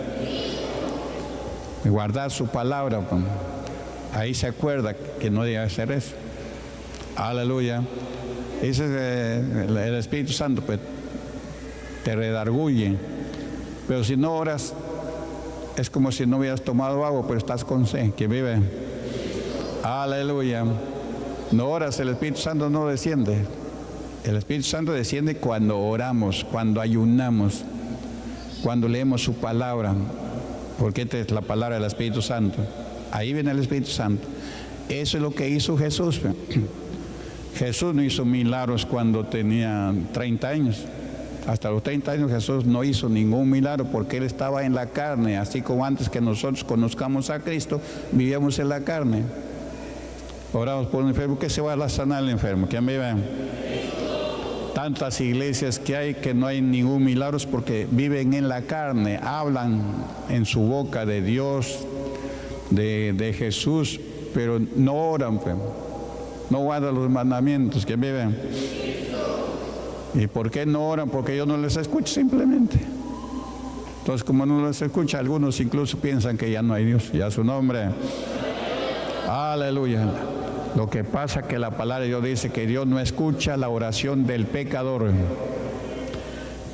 Guardar su palabra. Ahí se acuerda que no debe hacer eso. Aleluya. Ese es el Espíritu Santo, pues te redarguye. Pero si no oras, es como si no hubieras tomado agua, pero estás con sed. ¿Quién vive? Aleluya. No oras, el Espíritu Santo no desciende. El Espíritu Santo desciende cuando oramos, cuando ayunamos, cuando leemos su palabra. Porque esta es la palabra del Espíritu Santo. Ahí viene el Espíritu Santo. Eso es lo que hizo Jesús. Jesús no hizo milagros cuando tenía 30 años. Hasta los 30 años Jesús no hizo ningún milagro porque Él estaba en la carne, así como antes que nosotros conozcamos a Cristo, vivíamos en la carne. Oramos por un enfermo, que se va a sanar el enfermo. ¿Quién me ve? Tantas iglesias que hay que no hay ningún milagro porque viven en la carne, hablan en su boca de Dios, de Jesús, pero no oran, no guardan los mandamientos. ¿Quién me ve? ¿Y por qué no oran? Porque yo no les escucho simplemente. Entonces, como no les escucha, algunos incluso piensan que ya no hay Dios. Ya su nombre. Aleluya. Lo que pasa es que la palabra de Dios dice que Dios no escucha la oración del pecador.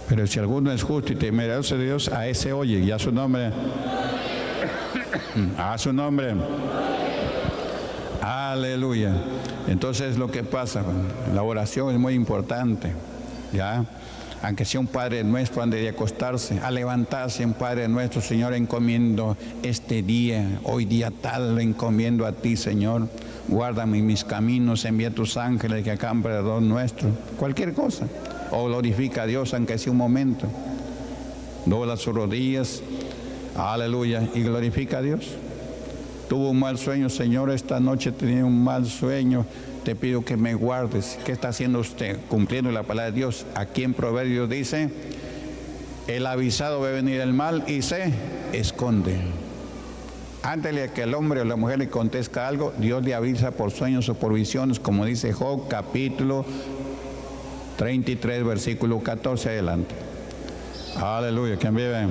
Pero si alguno es justo y temeroso de Dios, a ese oye, y a su nombre, a su nombre. Aleluya. Entonces lo que pasa, la oración es muy importante, ¿ya? Aunque sea un Padre Nuestro antes de acostarse, a levantarse un Padre Nuestro, Señor, encomiendo este día, hoy día tal, lo encomiendo a ti, Señor. Guárdame mis caminos, envía tus ángeles que acampan alrededor nuestro. Cualquier cosa. O glorifica a Dios, aunque sea un momento. Dobla sus rodillas, aleluya, y glorifica a Dios. Tuvo un mal sueño, Señor, esta noche tenía un mal sueño. Te pido que me guardes. ¿Qué está haciendo usted? Cumpliendo la palabra de Dios. Aquí en Proverbios dice, el avisado ve venir el mal y se esconde. Antes de que el hombre o la mujer le conteste algo, Dios le avisa por sueños o por visiones, como dice Job, capítulo 33, versículo 14 adelante. Aleluya, ¿quién vive?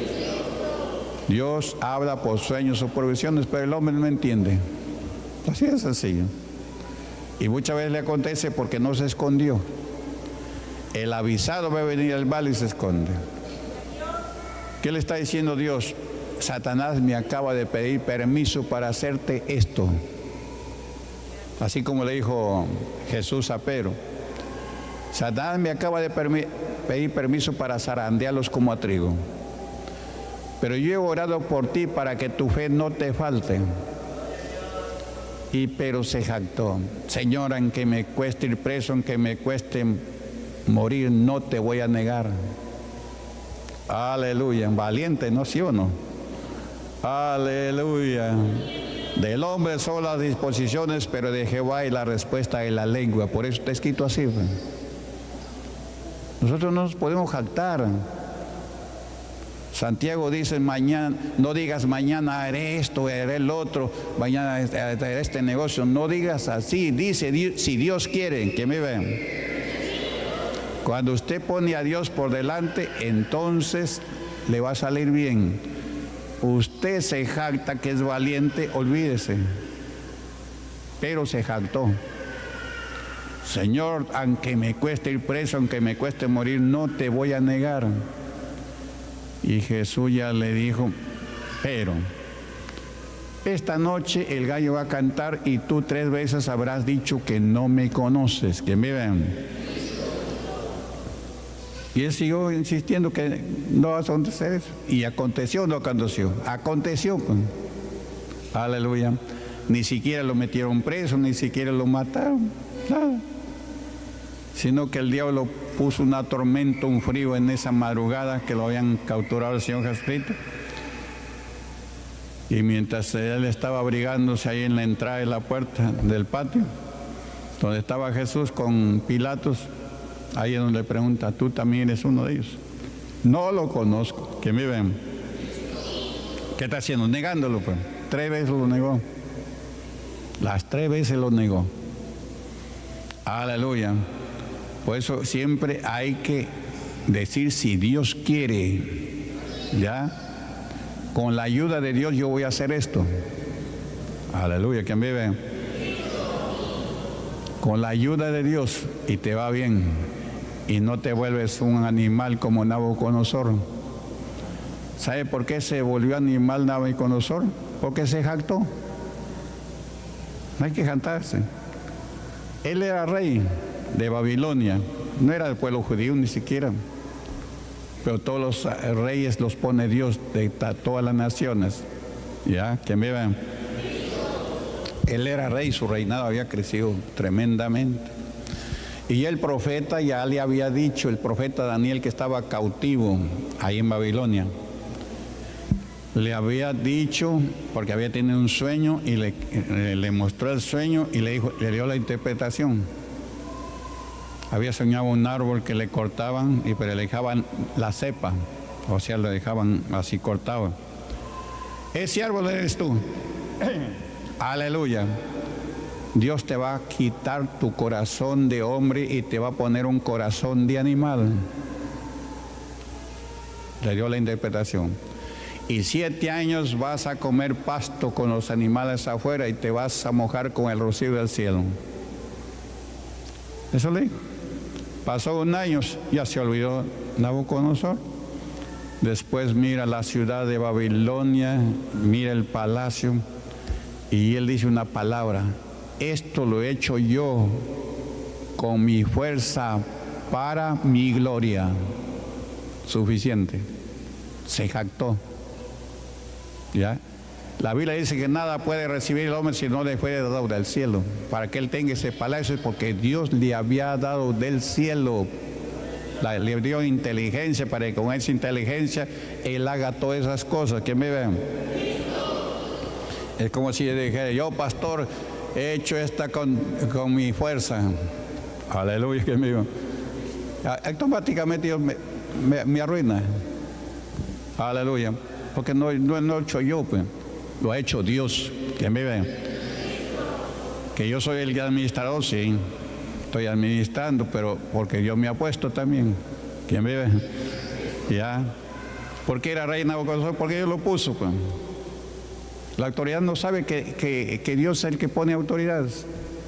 Dios habla por sueños o por visiones, pero el hombre no entiende. Así de sencillo. Y muchas veces le acontece porque no se escondió. El avisado va a venir al mal y se esconde. ¿Qué le está diciendo Dios? Satanás me acaba de pedir permiso para hacerte esto. Así como le dijo Jesús a Pedro. Satanás me acaba de pedir permiso para zarandearlos como a trigo. Pero yo he orado por ti para que tu fe no te falte. Pero se jactó. Señor, aunque me cueste ir preso, aunque me cueste morir, no te voy a negar. Aleluya. Valiente, ¿no? ¿Sí o no? Aleluya. Del hombre son las disposiciones, pero de Jehová y la respuesta de la lengua. Por eso está escrito así. Nosotros no nos podemos jactar. Santiago dice, mañana, no digas mañana haré esto, haré el otro, mañana haré este negocio. No digas así. Dice, si Dios quiere, que me vean. Cuando usted pone a Dios por delante, entonces le va a salir bien. Usted se jacta que es valiente, olvídese. Pero se jactó. Señor, aunque me cueste ir preso, aunque me cueste morir, no te voy a negar. Y Jesús ya le dijo, pero esta noche el gallo va a cantar y tú 3 veces habrás dicho que no me conoces, que me vean. Y él siguió insistiendo que no va a acontecer eso. Y aconteció o no aconteció. Aconteció. Pues. Aleluya. Ni siquiera lo metieron preso, ni siquiera lo mataron. Nada. Sino que el diablo puso una tormenta, un frío en esa madrugada que lo habían capturado el Señor Jesucristo. Y mientras él estaba abrigándose ahí en la entrada de la puerta del patio, donde estaba Jesús con Pilatos, ahí es donde le pregunta, ¿tú también eres uno de ellos? No lo conozco, que me ven. ¿Qué está haciendo? Negándolo, pues. 3 veces lo negó. Las 3 veces lo negó. Aleluya. Por eso siempre hay que decir si Dios quiere, ¿ya? Con la ayuda de Dios yo voy a hacer esto. Aleluya, ¿quién vive? Con la ayuda de Dios y te va bien y no te vuelves un animal como Nabucodonosor. ¿Sabe por qué se volvió animal Nabucodonosor? Porque se jactó. No hay que jactarse. Él era rey de Babilonia, no era del pueblo judío ni siquiera, pero todos los reyes los pone Dios de todas las naciones, ya, que me vean. Él era rey, su reinado había crecido tremendamente, y el profeta ya le había dicho, el profeta Daniel, que estaba cautivo ahí en Babilonia, le había dicho, porque había tenido un sueño y le mostró el sueño y le dio la interpretación. Había soñado un árbol que le cortaban y pero le dejaban la cepa, o sea, le dejaban así cortado. Ese árbol eres tú. Aleluya. Dios te va a quitar tu corazón de hombre y te va a poner un corazón de animal. Le dio la interpretación. Y 7 años vas a comer pasto con los animales afuera y te vas a mojar con el rocío del cielo. Eso le dijo. Pasó un año, ya se olvidó Nabucodonosor. Después mira la ciudad de Babilonia, mira el palacio, y él dice una palabra: esto lo he hecho yo con mi fuerza para mi gloria. Suficiente. Se jactó. ¿Ya? La Biblia dice que nada puede recibir el hombre si no le fuere dado del cielo. Para que él tenga ese palacio es porque Dios le había dado del cielo. Le dio inteligencia para que con esa inteligencia él haga todas esas cosas. ¿Quién me ven? Es como si yo dijera: yo, pastor, he hecho esta con mi fuerza. Aleluya, que me digo. Automáticamente Dios me arruina. Aleluya. Porque no he hecho yo, pues. Lo ha hecho Dios. ¿Quién me ve? Que yo soy el administrador, sí. Estoy administrando, pero porque Dios me ha puesto también. ¿Quién me ve? Ya. ¿Por qué era rey Nabucodonosor? Porque Dios lo puso, pues. La autoridad no sabe que Dios es el que pone autoridades.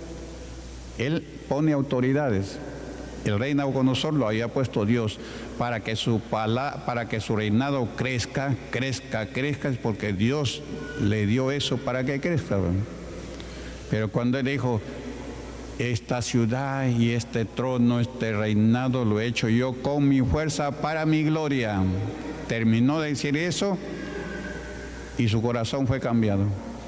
Él pone autoridades. El rey Nabucodonosor lo había puesto Dios para que su reinado crezca, es porque Dios le dio eso para que crezca. Pero cuando él dijo: esta ciudad y este trono, este reinado lo he hecho yo con mi fuerza para mi gloria, terminó de decir eso y su corazón fue cambiado.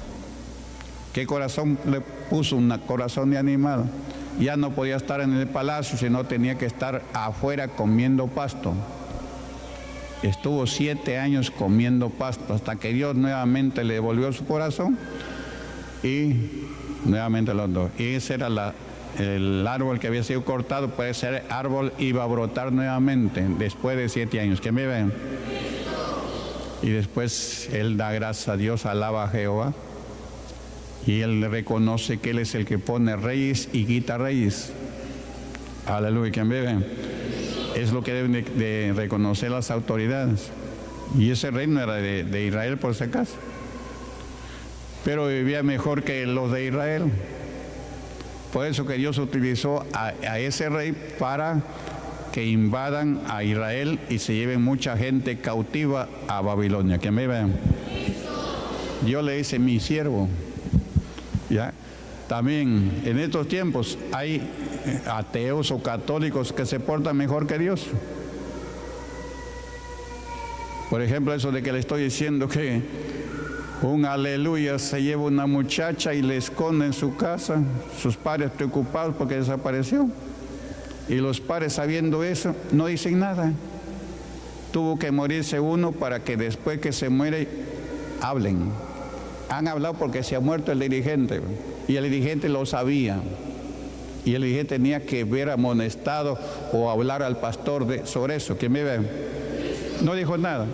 ¿Qué corazón le puso? Un corazón de animal. Ya no podía estar en el palacio, sino tenía que estar afuera comiendo pasto. Estuvo 7 años comiendo pasto hasta que Dios nuevamente le devolvió su corazón y nuevamente lo dio. Y ese era el árbol que había sido cortado, pues ese árbol iba a brotar nuevamente después de 7 años. ¿Qué me ven? Y después él da gracias a Dios, alaba a Jehová. Y él reconoce que él es el que pone reyes y quita reyes. Aleluya, ¿quién vive? Es lo que deben de reconocer las autoridades. Y ese rey no era de Israel, por si acaso. Pero vivía mejor que los de Israel. Por eso que Dios utilizó a ese rey para que invadan a Israel y se lleven mucha gente cautiva a Babilonia. ¿Quién vive? Dios le dice: mi siervo. ¿Ya? También en estos tiempos hay ateos o católicos que se portan mejor que Dios. Por ejemplo, eso de que le estoy diciendo que un aleluya se lleva una muchacha y le esconde en su casa, sus padres preocupados porque desapareció. Y los padres, sabiendo eso, no dicen nada. Tuvo que morirse uno para que después que se muere hablen. Han hablado porque se ha muerto el dirigente y el dirigente lo sabía y el dirigente tenía que ver amonestado o hablar al pastor sobre eso. ¿Quién me ve? No dijo nada.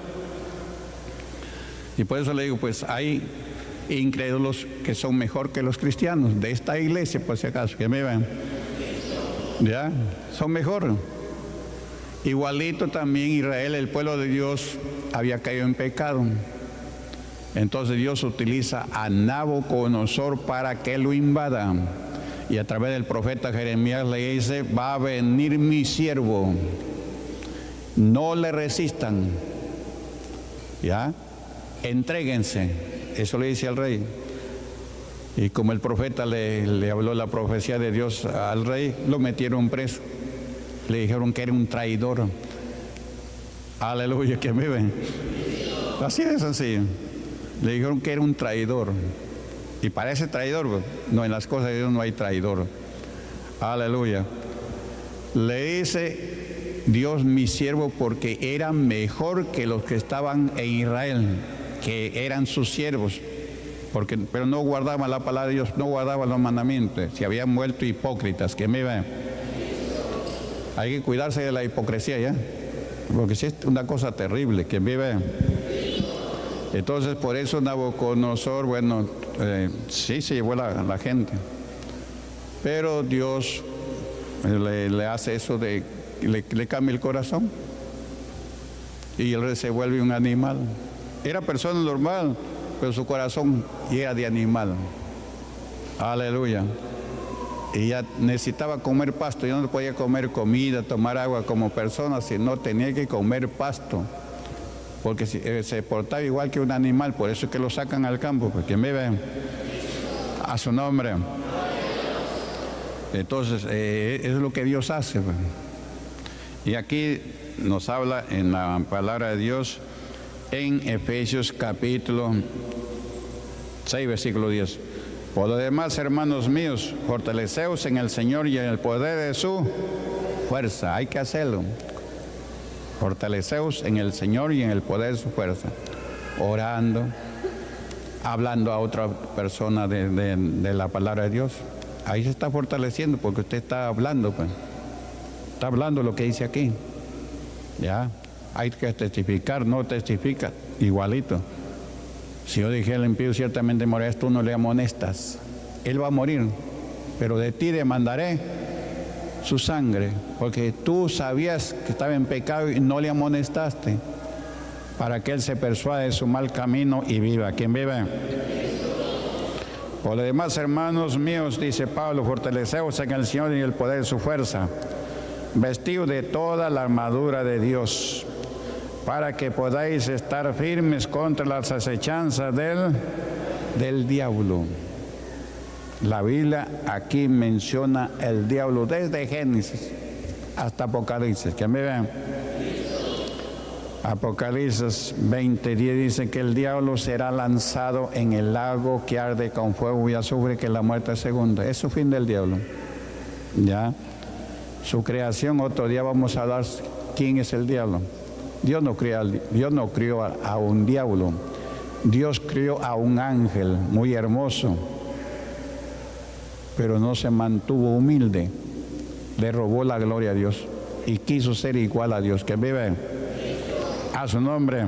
Y por eso le digo, pues hay incrédulos que son mejor que los cristianos de esta iglesia, por si acaso. ¿Quién me ve? Ya, son mejor. Igualito también Israel, el pueblo de Dios, había caído en pecado. Entonces Dios utiliza a Nabucodonosor para que lo invada. Y a través del profeta Jeremías le dice: va a venir mi siervo, no le resistan, ¿ya? Entréguense. Eso le dice al rey. Y como el profeta le habló la profecía de Dios al rey, lo metieron preso. Le dijeron que era un traidor. Aleluya, que vive. Así de sencillo. Le dijeron que era un traidor. Y parece traidor. No, en las cosas de Dios no hay traidor. Aleluya. Le dice Dios: mi siervo, porque era mejor que los que estaban en Israel, que eran sus siervos. Pero no guardaban la palabra de Dios, no guardaban los mandamientos. Se habían vuelto hipócritas. Que me ven. Hay que cuidarse de la hipocresía, ¿ya? Porque si es una cosa terrible. Que me ven. Entonces, por eso Nabucodonosor, bueno, sí se llevó la gente. Pero Dios le hace eso de le cambia el corazón. Y el rey se vuelve un animal. Era persona normal, pero su corazón era de animal. Aleluya. y ya necesitaba comer pasto. Ya no podía comer comida, tomar agua como persona, sino tenía que comer pasto, porque se portaba igual que un animal. Por eso es que lo sacan al campo, porque me ven a su nombre. Entonces es lo que Dios hace. Y aquí nos habla en la palabra de Dios en Efesios capítulo 6, versículo 10. Por lo demás, hermanos míos, fortaleceos en el Señor y en el poder de su fuerza. Hay que hacerlo. Fortaleceos en el Señor y en el poder de su fuerza. Orando, hablando a otra persona de la palabra de Dios. Ahí se está fortaleciendo porque usted está hablando, pues. Está hablando lo que dice aquí. Ya, hay que testificar, no testifica, igualito. Si yo dije al impío ciertamente morirás, tú no le amonestas. Él va a morir, pero de ti demandaré su sangre, porque tú sabías que estaba en pecado y no le amonestaste, para que él se persuade de su mal camino y viva. ¿Quién vive? Por lo demás, hermanos míos, dice Pablo, fortaleceos en el Señor y el poder de su fuerza, vestidos de toda la armadura de Dios, para que podáis estar firmes contra las acechanzas del diablo. La Biblia aquí menciona el diablo desde Génesis hasta Apocalipsis. ¿Quién me ve? Apocalipsis 20:10 dice que el diablo será lanzado en el lago que arde con fuego y azufre, que es la muerte segunda. Es su fin del diablo. Ya. Su creación, otro día vamos a hablar quién es el diablo. Dios no crió a un diablo. Dios crió a un ángel muy hermoso, pero no se mantuvo humilde. Le robó la gloria a Dios y quiso ser igual a Dios. Que vive a su nombre.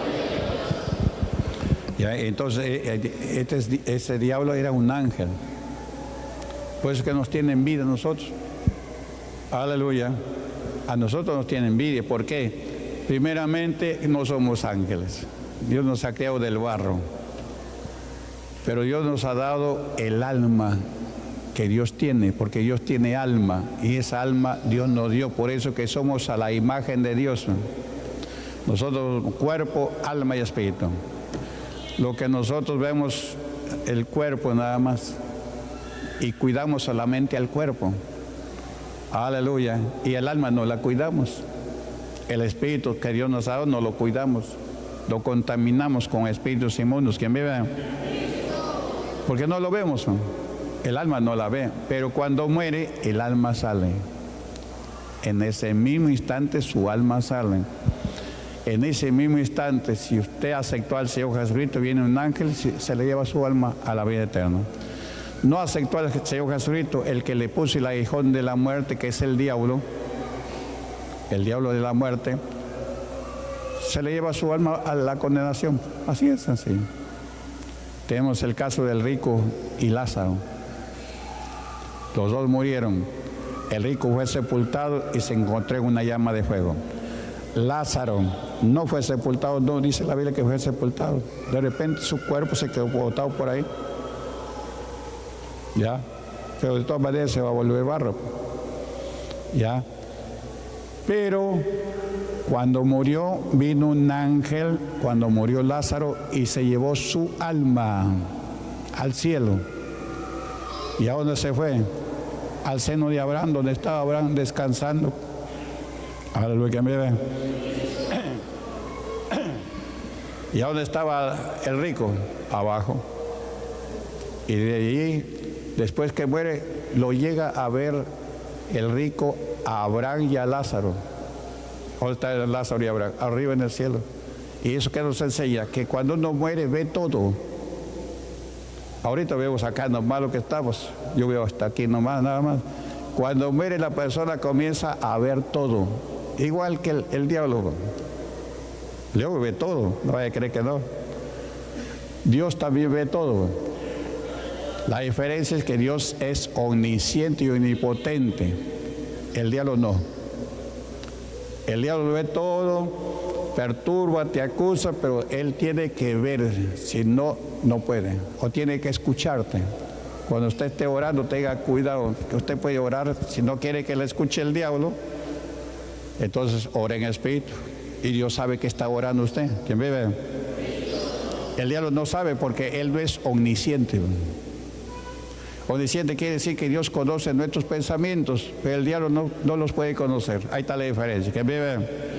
Ya, entonces ese diablo era un ángel. Por eso que nos tiene envidia a nosotros. Aleluya. A nosotros nos tiene envidia. ¿Por qué? Primeramente, no somos ángeles. Dios nos ha creado del barro. Pero Dios nos ha dado el alma que Dios tiene, porque Dios tiene alma, y esa alma Dios nos dio. Por eso que somos a la imagen de Dios. Nosotros, cuerpo, alma y espíritu. Lo que nosotros vemos, el cuerpo nada más, y cuidamos solamente al cuerpo. Aleluya. Y el alma no la cuidamos. El espíritu que Dios nos ha dado no lo cuidamos. Lo contaminamos con espíritus inmundos. ¿Quién vive? Porque no lo vemos. El alma no la ve. Pero cuando muere, el alma sale. En ese mismo instante su alma sale. En ese mismo instante, si usted aceptó al Señor Jesucristo, viene un ángel, se le lleva su alma a la vida eterna. No aceptó al Señor Jesucristo, el que le puso el aguijón de la muerte, que es el diablo de la muerte, se le lleva su alma a la condenación. Así es, así. Tenemos el caso del rico y Lázaro. Los dos murieron. El rico fue sepultado y se encontró en una llama de fuego. Lázaro no fue sepultado, no dice la Biblia que fue sepultado. De repente su cuerpo se quedó botado por ahí. Ya, pero de todas maneras se va a volver barro. Ya, pero cuando murió, vino un ángel, cuando murió Lázaro, y se llevó su alma al cielo. ¿Y a dónde se fue? Al seno de Abraham, donde estaba Abraham descansando. Aleluya, mire. ¿Y a dónde estaba el rico? Abajo. Y de allí, después que muere, lo llega a ver el rico a Abraham y a Lázaro. ¿Dónde está Lázaro y Abraham? Arriba en el cielo. Y eso que nos enseña, que cuando uno muere ve todo. Ahorita vemos acá nomás lo que estamos. Yo veo hasta aquí nomás, nada más. Cuando muere la persona comienza a ver todo. Igual que el diablo. Luego ve todo, no vaya a creer que no. Dios también ve todo. La diferencia es que Dios es omnisciente y omnipotente. El diablo no. El diablo ve todo, perturba, te acusa, pero él tiene que ver, si no, no puede. O tiene que escucharte. Cuando usted esté orando, tenga cuidado, que usted puede orar, si no quiere que le escuche el diablo, entonces ore en espíritu. Y Dios sabe que está orando usted. ¿Quién vive? El diablo no sabe porque él no es omnisciente. Omnisciente quiere decir que Dios conoce nuestros pensamientos, pero el diablo no los puede conocer. Ahí está la diferencia. ¿Quién vive?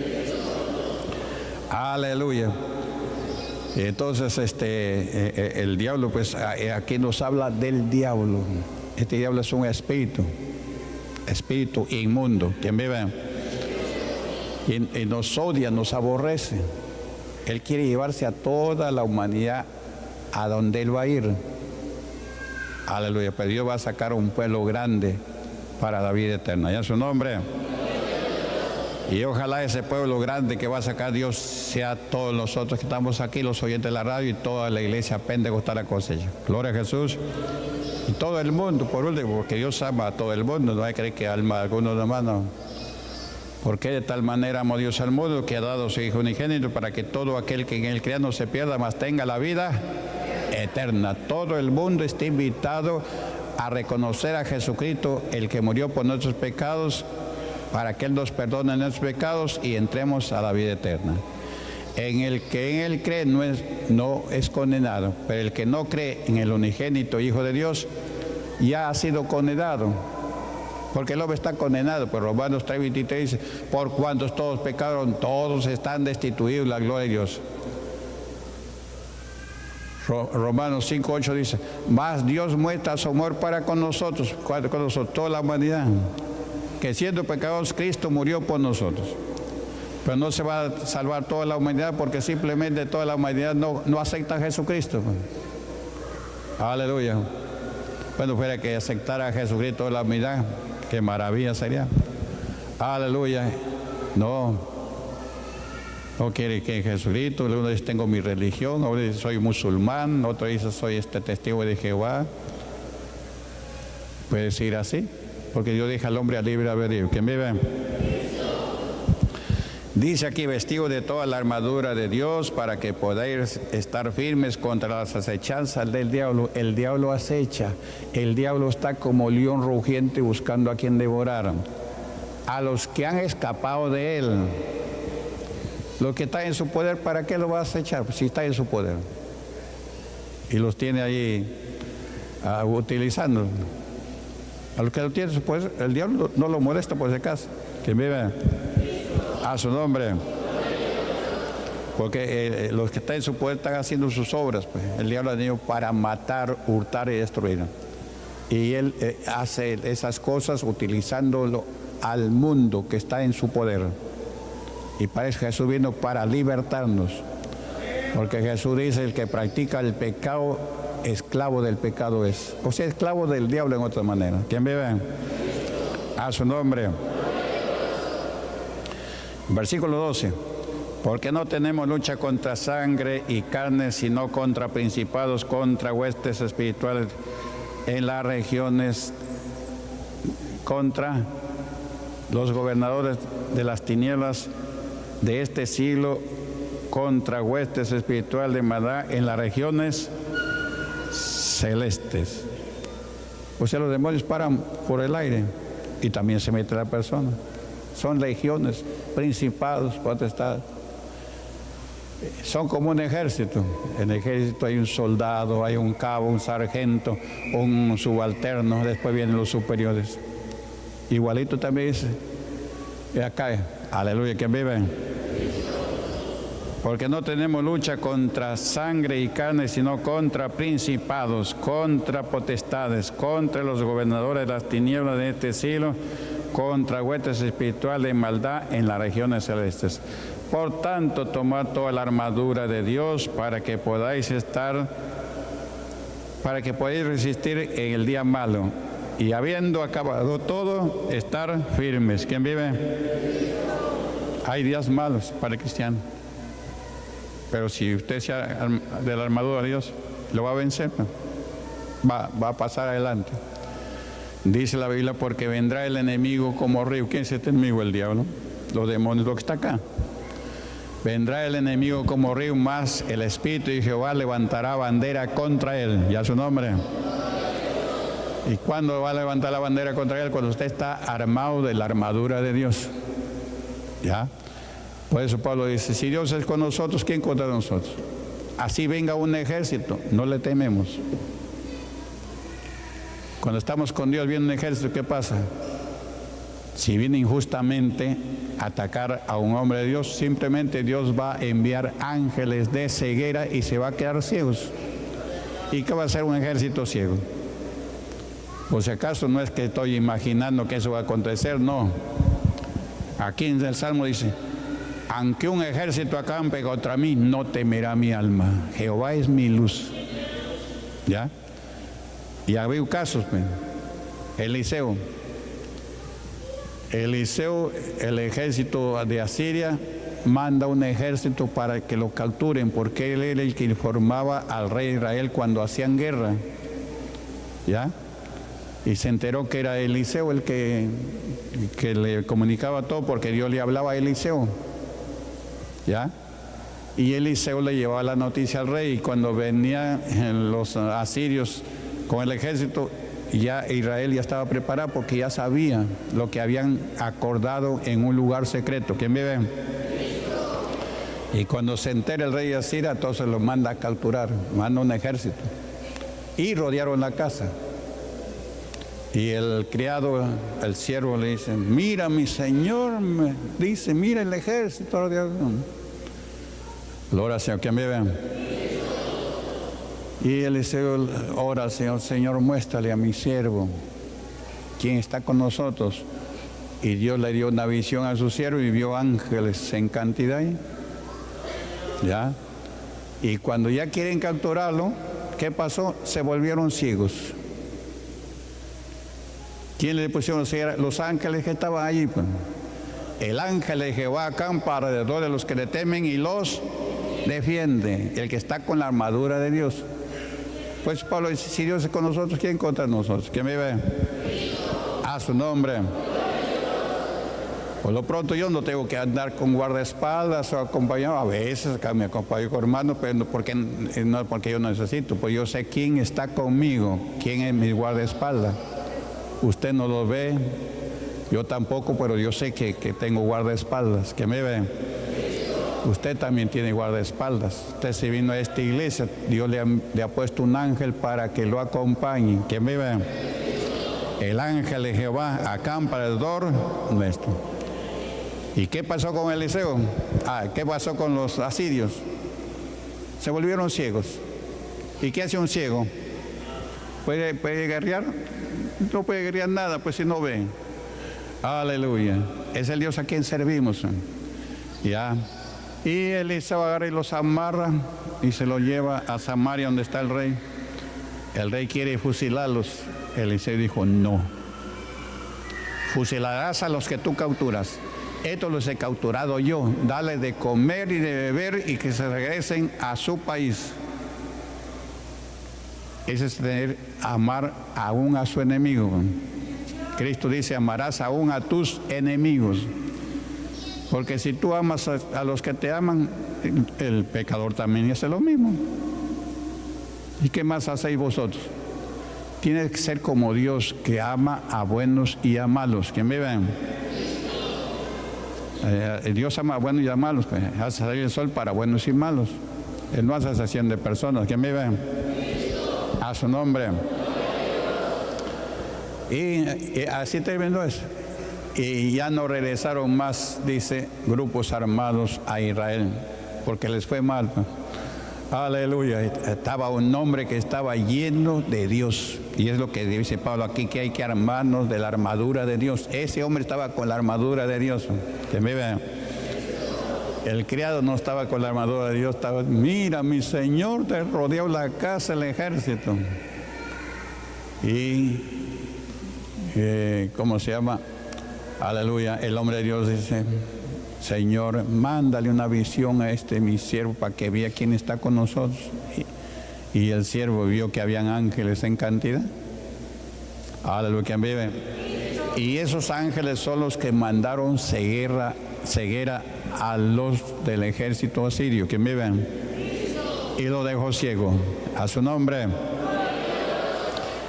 Aleluya. Entonces el diablo, pues aquí nos habla del diablo. Este diablo es un espíritu inmundo. ¿Quién vive? Y nos odia, nos aborrece. Él quiere llevarse a toda la humanidad a donde Él va a ir. Aleluya. Pero Dios va a sacar un pueblo grande para la vida eterna. ¿Ya su nombre? Y ojalá ese pueblo grande que va a sacar Dios sea todos nosotros que estamos aquí, los oyentes de la radio y toda la iglesia pentecostal a cosecha. Gloria a Jesús. Y todo el mundo, por último, porque Dios ama a todo el mundo. No hay que creer que alma a algunos nomás, no. Porque de tal manera amó Dios al mundo que ha dado su Hijo unigénito para que todo aquel que en Él crea no se pierda, mas tenga la vida eterna. Todo el mundo está invitado a reconocer a Jesucristo, el que murió por nuestros pecados, para que Él nos perdone nuestros pecados y entremos a la vida eterna. En el que en Él cree no es condenado, pero el que no cree en el unigénito Hijo de Dios ya ha sido condenado. Porque el hombre está condenado, pues Romanos 3:23 dice, por cuantos todos pecaron, todos están destituidos de la gloria de Dios. Romanos 5:8 dice, mas Dios muestra su amor para con nosotros, toda la humanidad, que siendo pecadores, Cristo murió por nosotros. Pero no se va a salvar toda la humanidad porque simplemente toda la humanidad no acepta a Jesucristo. Aleluya. Bueno, fuera que aceptara a Jesucristo toda la humanidad, qué maravilla sería. Aleluya. No quiere que Jesucristo. Uno dice tengo mi religión, otro dice soy musulmán, otro dice soy testigo de Jehová. Puede decir así, porque Dios deja al hombre a libre albedrío. ¿Quién vive? Dice aquí, vestido de toda la armadura de Dios para que podáis estar firmes contra las acechanzas del diablo. El diablo acecha, el diablo está como león rugiente buscando a quien devorar. A los que han escapado de él, los que están en su poder, ¿para qué lo va a acechar? Pues si está en su poder. Y los tiene ahí utilizando. A los que lo tienen en su poder, el diablo no lo molesta por si acaso. Que vive a su nombre. Porque los que están en su poder están haciendo sus obras. Pues. El diablo ha venido para matar, hurtar y destruir. Y él hace esas cosas utilizándolo al mundo que está en su poder. Y parece que Jesús vino para libertarnos. Porque Jesús dice, el que practica el pecado, esclavo del pecado es. O sea, esclavo del diablo en otra manera. ¿Quién vive? A su nombre. Versículo 12. Porque no tenemos lucha contra sangre y carne, sino contra principados, contra huestes espirituales en las regiones, contra los gobernadores de las tinieblas de este siglo, contra huestes espirituales de maldad en las regiones celestes. O sea, los demonios paran por el aire y también se mete la persona. Son legiones, principados, potestades. Son como un ejército. En el ejército hay un soldado, hay un cabo, un sargento, un subalterno, después vienen los superiores. Igualito también dice, y acá, aleluya, que viven. Porque no tenemos lucha contra sangre y carne, sino contra principados, contra potestades, contra los gobernadores de las tinieblas de este siglo, contra huestes espirituales de maldad en las regiones celestes. Por tanto, tomad toda la armadura de Dios para que podáis resistir en el día malo. Y habiendo acabado todo, estar firmes. ¿Quién vive? Hay días malos para el cristiano. Pero si usted se de la armadura de Dios, lo va a vencer. Va a pasar adelante. Dice la Biblia, porque vendrá el enemigo como río. ¿Quién es este enemigo? El diablo. Los demonios, lo que está acá. Vendrá el enemigo como río, más el Espíritu de Jehová levantará bandera contra él. ¿Ya su nombre? ¿Y cuándo va a levantar la bandera contra él? Cuando usted está armado de la armadura de Dios. ¿Ya? Por eso Pablo dice, si Dios es con nosotros, ¿quién contra nosotros? Así venga un ejército, no le tememos. Cuando estamos con Dios, viene un ejército, ¿qué pasa? Si viene injustamente a atacar a un hombre de Dios, simplemente Dios va a enviar ángeles de ceguera y se va a quedar ciegos. ¿Y qué va a hacer un ejército ciego? Por si acaso no es que estoy imaginando que eso va a acontecer, no. Aquí en el Salmo dice, aunque un ejército acampe contra mí, no temerá mi alma. Jehová es mi luz. ¿Ya? Y ha habido casos, pues. Eliseo, el ejército de Asiria, manda un ejército para que lo capturen, porque él era el que informaba al rey de Israel cuando hacían guerra. ¿Ya? Y se enteró que era Eliseo el que le comunicaba todo, porque Dios le hablaba a Eliseo. ¿Ya? Y Eliseo le llevaba la noticia al rey, y cuando venían los asirios con el ejército, ya Israel ya estaba preparado porque ya sabía lo que habían acordado en un lugar secreto. ¿Quién me ve? Y cuando se entera el rey de Asiria, entonces lo manda a capturar, manda un ejército. Y rodearon la casa. Y el criado, el siervo le dice, mira mi señor, me dice, mira el ejército rodeado. Gloria al Señor, ¿quién me ve? Y Eliseo ora al Señor, Señor, muéstrale a mi siervo quién está con nosotros. Y Dios le dio una visión a su siervo y vio ángeles en cantidad. ¿Ya? Y cuando ya quieren capturarlo, ¿qué pasó? Se volvieron ciegos. ¿Quién le pusieron ceguera? Los ángeles que estaban allí. Pues. El ángel de Jehová acampa alrededor de los que le temen y los defiende. El que está con la armadura de Dios. Pues Pablo dice, si Dios es con nosotros, ¿quién contra nosotros? ¿Quién me ve? A su nombre. Por lo pronto yo no tengo que andar con guardaespaldas o acompañado. A veces acá me acompaño con hermanos, pero no porque yo necesito. Pues yo sé quién está conmigo, quién es mi guardaespaldas. Usted no lo ve, yo tampoco, pero yo sé que tengo guardaespaldas. ¿Quién me ve? Usted también tiene guardaespaldas. Usted se vino a esta iglesia, Dios le ha puesto un ángel para que lo acompañe. ¿Quién me ve? El ángel de Jehová acampa alrededor nuestro. ¿Y qué pasó con Eliseo? ¿Qué pasó con los asirios? Se volvieron ciegos. ¿Y qué hace un ciego? ¿Puede guerrear? No puede guerrear nada, pues si no ve. Aleluya. Es el Dios a quien servimos. Ya. Y Eliseo agarra y los amarra y se los lleva a Samaria, donde está el rey. El rey quiere fusilarlos. Eliseo dijo, no. Fusilarás a los que tú capturas. Estos los he capturado yo. Dale de comer y de beber y que se regresen a su país. Ese es amar aún a su enemigo. Cristo dice, amarás aún a tus enemigos. Porque si tú amas a los que te aman, el pecador también hace lo mismo. ¿Y qué más hacéis vosotros? Tienes que ser como Dios, que ama a buenos y a malos. ¿Quién me ven? Dios ama a buenos y a malos. Pues, hace salir el sol para buenos y malos. Él no hace asociación de personas. ¿Quién me ven? A su nombre. Y así terminó eso. Y ya no regresaron más, dice, grupos armados a Israel, porque les fue mal. Aleluya. Estaba un hombre que estaba lleno de Dios. Y es lo que dice Pablo aquí, que hay que armarnos de la armadura de Dios. Ese hombre estaba con la armadura de Dios. Que me vean. El criado no estaba con la armadura de Dios, estaba, mira, mi Señor, te rodeó la casa, el ejército. Y, ¿cómo se llama? Aleluya, el hombre de Dios dice, Señor, mándale una visión a mi siervo para que vea quién está con nosotros. Y el siervo vio que habían ángeles en cantidad. Aleluya, que vive. Y esos ángeles son los que mandaron ceguera a los del ejército asirio, que me ven, y lo dejó ciego. A su nombre.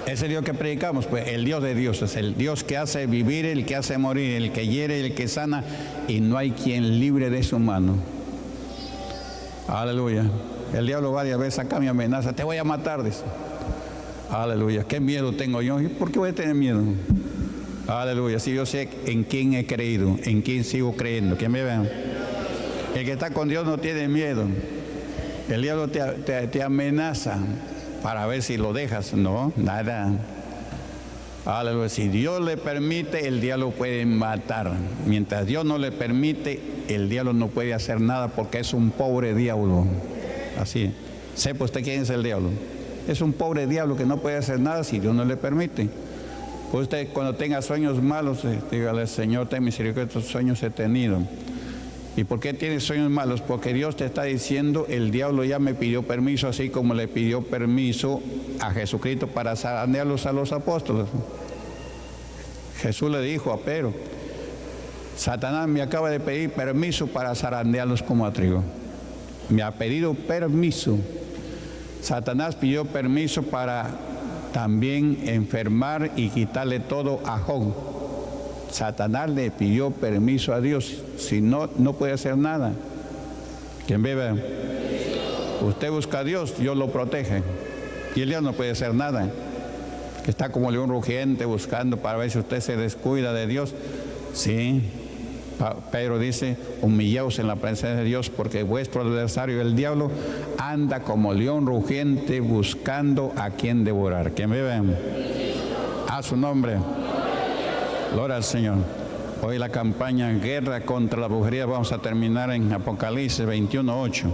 Ese Dios que predicamos, pues el Dios de Dios, es el Dios que hace vivir, el que hace morir, el que hiere, el que sana, y no hay quien libre de su mano. Aleluya. El diablo varias veces acá me amenaza, te voy a matar, dice. Aleluya. ¿Qué miedo tengo yo? ¿Y por qué voy a tener miedo? Aleluya. Si yo sé en quién he creído, en quién sigo creyendo. ¿Quién me ve? El que está con Dios no tiene miedo. El diablo te amenaza para ver si lo dejas. No, nada. Aleluya. Si Dios le permite, el diablo puede matar. Mientras Dios no le permite, el diablo no puede hacer nada porque es un pobre diablo. Así. ¿Sepa usted quién es el diablo? Es un pobre diablo que no puede hacer nada si Dios no le permite. Usted cuando tenga sueños malos, dígale, Señor, ten misericordia, estos sueños he tenido. ¿Y por qué tienes sueños malos? Porque Dios te está diciendo, el diablo ya me pidió permiso, así como le pidió permiso a Jesucristo para zarandearlos a los apóstoles. Jesús le dijo a Pedro, Satanás me acaba de pedir permiso para zarandearlos como a trigo. Me ha pedido permiso. Satanás pidió permiso para también enfermar y quitarle todo a Job. Satanás le pidió permiso a Dios, si no, no puede hacer nada. ¿Quién vive? Usted busca a Dios, Dios lo protege. Y el diablo no puede hacer nada. Está como león rugiente buscando para ver si usted se descuida de Dios. Sí. Pedro dice, humillaos en la presencia de Dios porque vuestro adversario, el diablo, anda como león rugiente buscando a quien devorar. ¿Quién vive? A su nombre. Gloria al Señor. Hoy la campaña Guerra contra la Brujería vamos a terminar en Apocalipsis 21:8.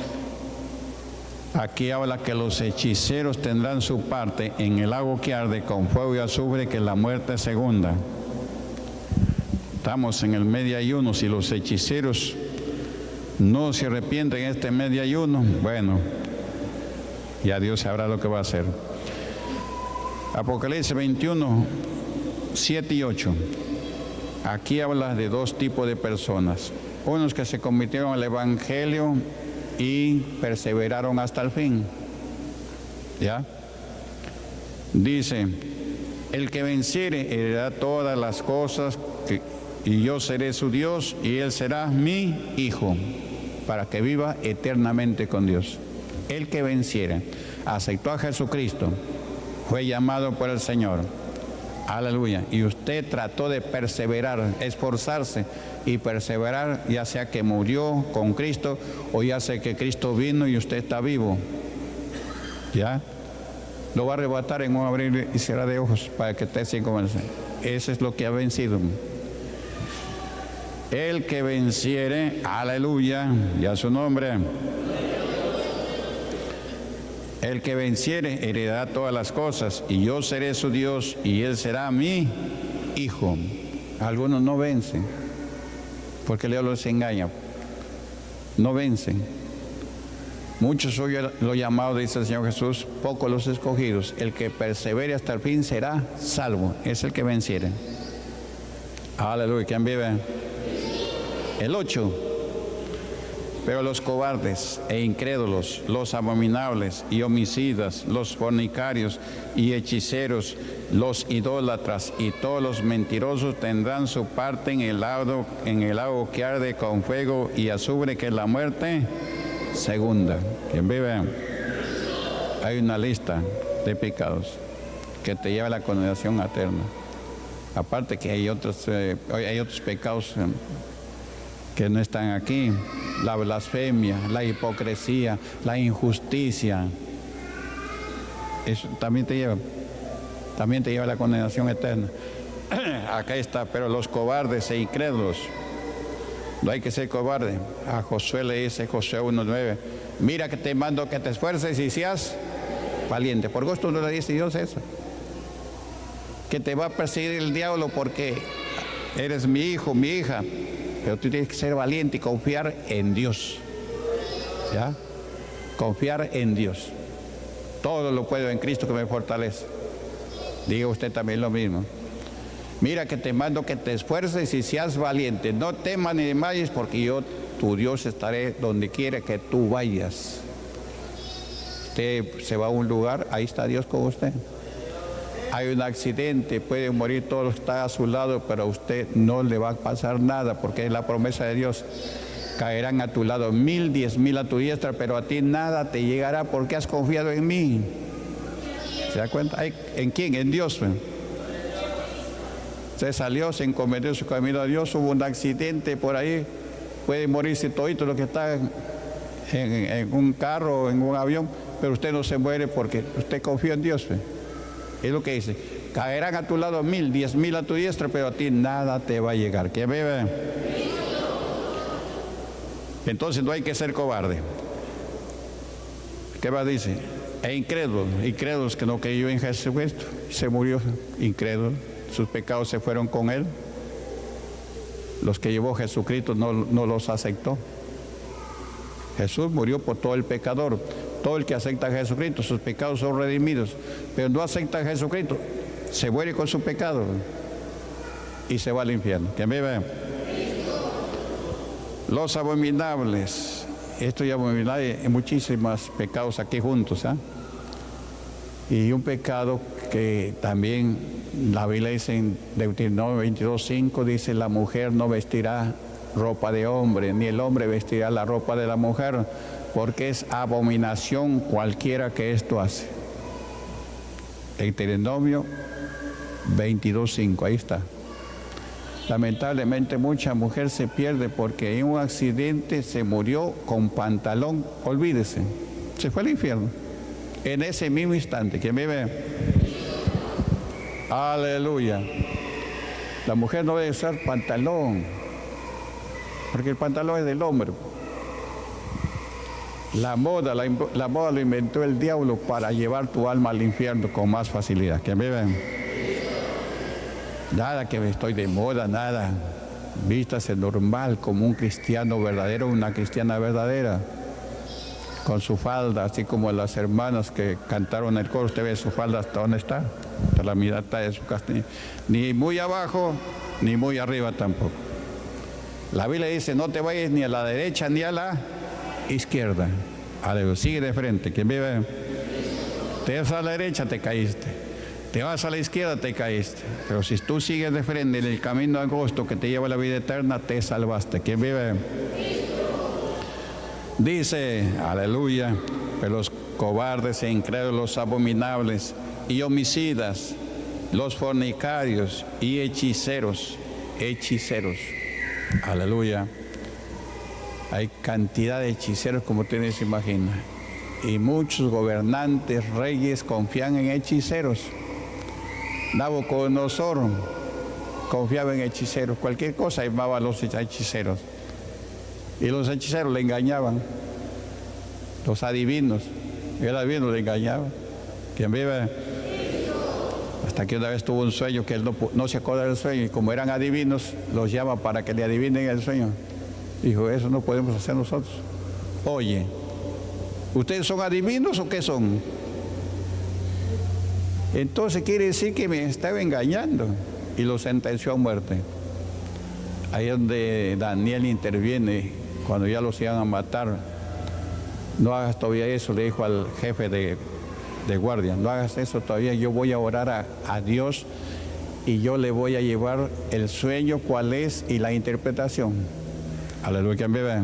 Aquí habla que los hechiceros tendrán su parte en el lago que arde con fuego y azufre, que es la muerte segunda. Estamos en el mes de ayuno. Si los hechiceros no se arrepienten en este mes de ayuno, bueno, ya Dios sabrá lo que va a hacer. Apocalipsis 21, 7 y 8. Aquí habla de dos tipos de personas. Unos que se convirtieron al Evangelio y perseveraron hasta el fin. ¿Ya? Dice, el que venciere heredará todas las cosas y yo seré su Dios y él será mi hijo, para que viva eternamente con Dios. El que venciere, aceptó a Jesucristo, fue llamado por el Señor. Aleluya. Y usted trató de perseverar, esforzarse y perseverar, ya sea que murió con Cristo o ya sea que Cristo vino y usted está vivo. ¿Ya? Lo va a arrebatar en un abrir y cerrar de ojos para que esté sin convencer. Eso es lo que ha vencido. El que venciere, aleluya, ya su nombre. El que venciere heredará todas las cosas y yo seré su Dios y él será mi hijo. Algunos no vencen porque el diablo les engaña. No vencen. Muchos soy los llamados, dice el Señor Jesús, pocos los escogidos. El que persevere hasta el fin será salvo. Es el que venciere. Aleluya. ¿Quién vive? El 8. Pero los cobardes e incrédulos, los abominables y homicidas, los fornicarios y hechiceros, los idólatras y todos los mentirosos tendrán su parte en el lago que arde con fuego y azufre, que es la muerte segunda. ¿Quién vive? Hay una lista de pecados que te lleva a la condenación eterna. Aparte que hay otros pecados que no están aquí: la blasfemia, la hipocresía, la injusticia. Eso también te lleva a la condenación eterna. Acá está. Pero los cobardes e incrédulos, no hay que ser cobarde. A Josué le dice, Josué 1:9, mira que te mando que te esfuerces y seas valiente. Por gusto no le dice Dios eso, que te va a perseguir el diablo porque eres mi hijo, mi hija. Pero tú tienes que ser valiente y confiar en Dios. ¿Ya? Confiar en Dios. Todo lo puedo en Cristo que me fortalece. Diga usted también lo mismo. Mira que te mando que te esfuerces y seas valiente. No temas ni desmayes, porque yo, tu Dios, estaré donde quiera que tú vayas. Usted se va a un lugar, ahí está Dios con usted. hay un accidente, pueden morir todos los que están a su lado, pero a usted no le va a pasar nada, porque es la promesa de Dios. Caerán a tu lado 1000, 10,000 a tu diestra, pero a ti nada te llegará porque has confiado en mí. ¿Se da cuenta? ¿En quién? En Dios. Se salió, se encomendó su camino a Dios, hubo un accidente por ahí, puede morirse todito los que están en un carro, en un avión, pero usted no se muere porque usted confía en Dios. Es lo que dice, caerán a tu lado 1000, 10,000 a tu diestra, pero a ti nada te va a llegar. ¿Quién vive? Entonces no hay que ser cobarde. ¿Qué más dice? E incrédulos que no creyó en Jesucristo, se murió incrédulo, sus pecados se fueron con él. Los que llevó Jesucristo no los aceptó. Jesús murió por todo el pecador. Todo el que acepta a Jesucristo, sus pecados son redimidos. Pero no acepta a Jesucristo, se muere con su pecado y se va al infierno. ¿Quién vive? Los abominables. Esto ya abominable, hay muchísimos pecados aquí juntos. Y un pecado que también la Biblia dice en Deuteronomio 22:5, dice: la mujer no vestirá ropa de hombre, ni el hombre vestirá la ropa de la mujer, porque es abominación cualquiera que esto hace. Deuteronomio 22:5, ahí está. Lamentablemente mucha mujer se pierde porque en un accidente se murió con pantalón, olvídese, se fue al infierno en ese mismo instante. ¿Quién vive? Aleluya. La mujer no debe usar pantalón, porque el pantalón es del hombre. La moda lo inventó el diablo para llevar tu alma al infierno con más facilidad. ¿Quién vive? Nada que estoy de moda, nada. Vístase normal como un cristiano verdadero, una cristiana verdadera, con su falda, así como las hermanas que cantaron el coro. Usted ve su falda hasta dónde está, hasta la mitad de su castillo, ni muy abajo ni muy arriba tampoco. La Biblia dice: no te vayas ni a la derecha ni a la izquierda. Aleluya, sigue de frente. ¿Quién vive? Te vas a la derecha, te caíste. Te vas a la izquierda, te caíste. Pero si tú sigues de frente en el camino angosto que te lleva a la vida eterna, te salvaste. ¿Quién vive? Dice, aleluya, pero los cobardes e incrédulos, abominables y homicidas, los fornicarios y hechiceros, aleluya. Hay cantidad de hechiceros como ustedes se imaginan. Y muchos gobernantes, reyes confían en hechiceros. Nabucodonosor confiaba en hechiceros, cualquier cosa llamaba a los hechiceros. Y los hechiceros le engañaban, los adivinos, el adivino le engañaba. ¿Quién vive? Hasta que una vez tuvo un sueño que él no se acuerda del sueño, y como eran adivinos, los llama para que le adivinen el sueño. Dijo: eso no podemos hacer nosotros. Oye, ¿ustedes son adivinos o qué son? Entonces quiere decir que me estaba engañando, y lo sentenció a muerte. Ahí es donde Daniel interviene cuando ya los iban a matar. No hagas todavía eso, le dijo al jefe de guardia, no hagas eso todavía, yo voy a orar a Dios y yo le voy a llevar el sueño, cuál es, y la interpretación. Aleluya, ¿quién vive?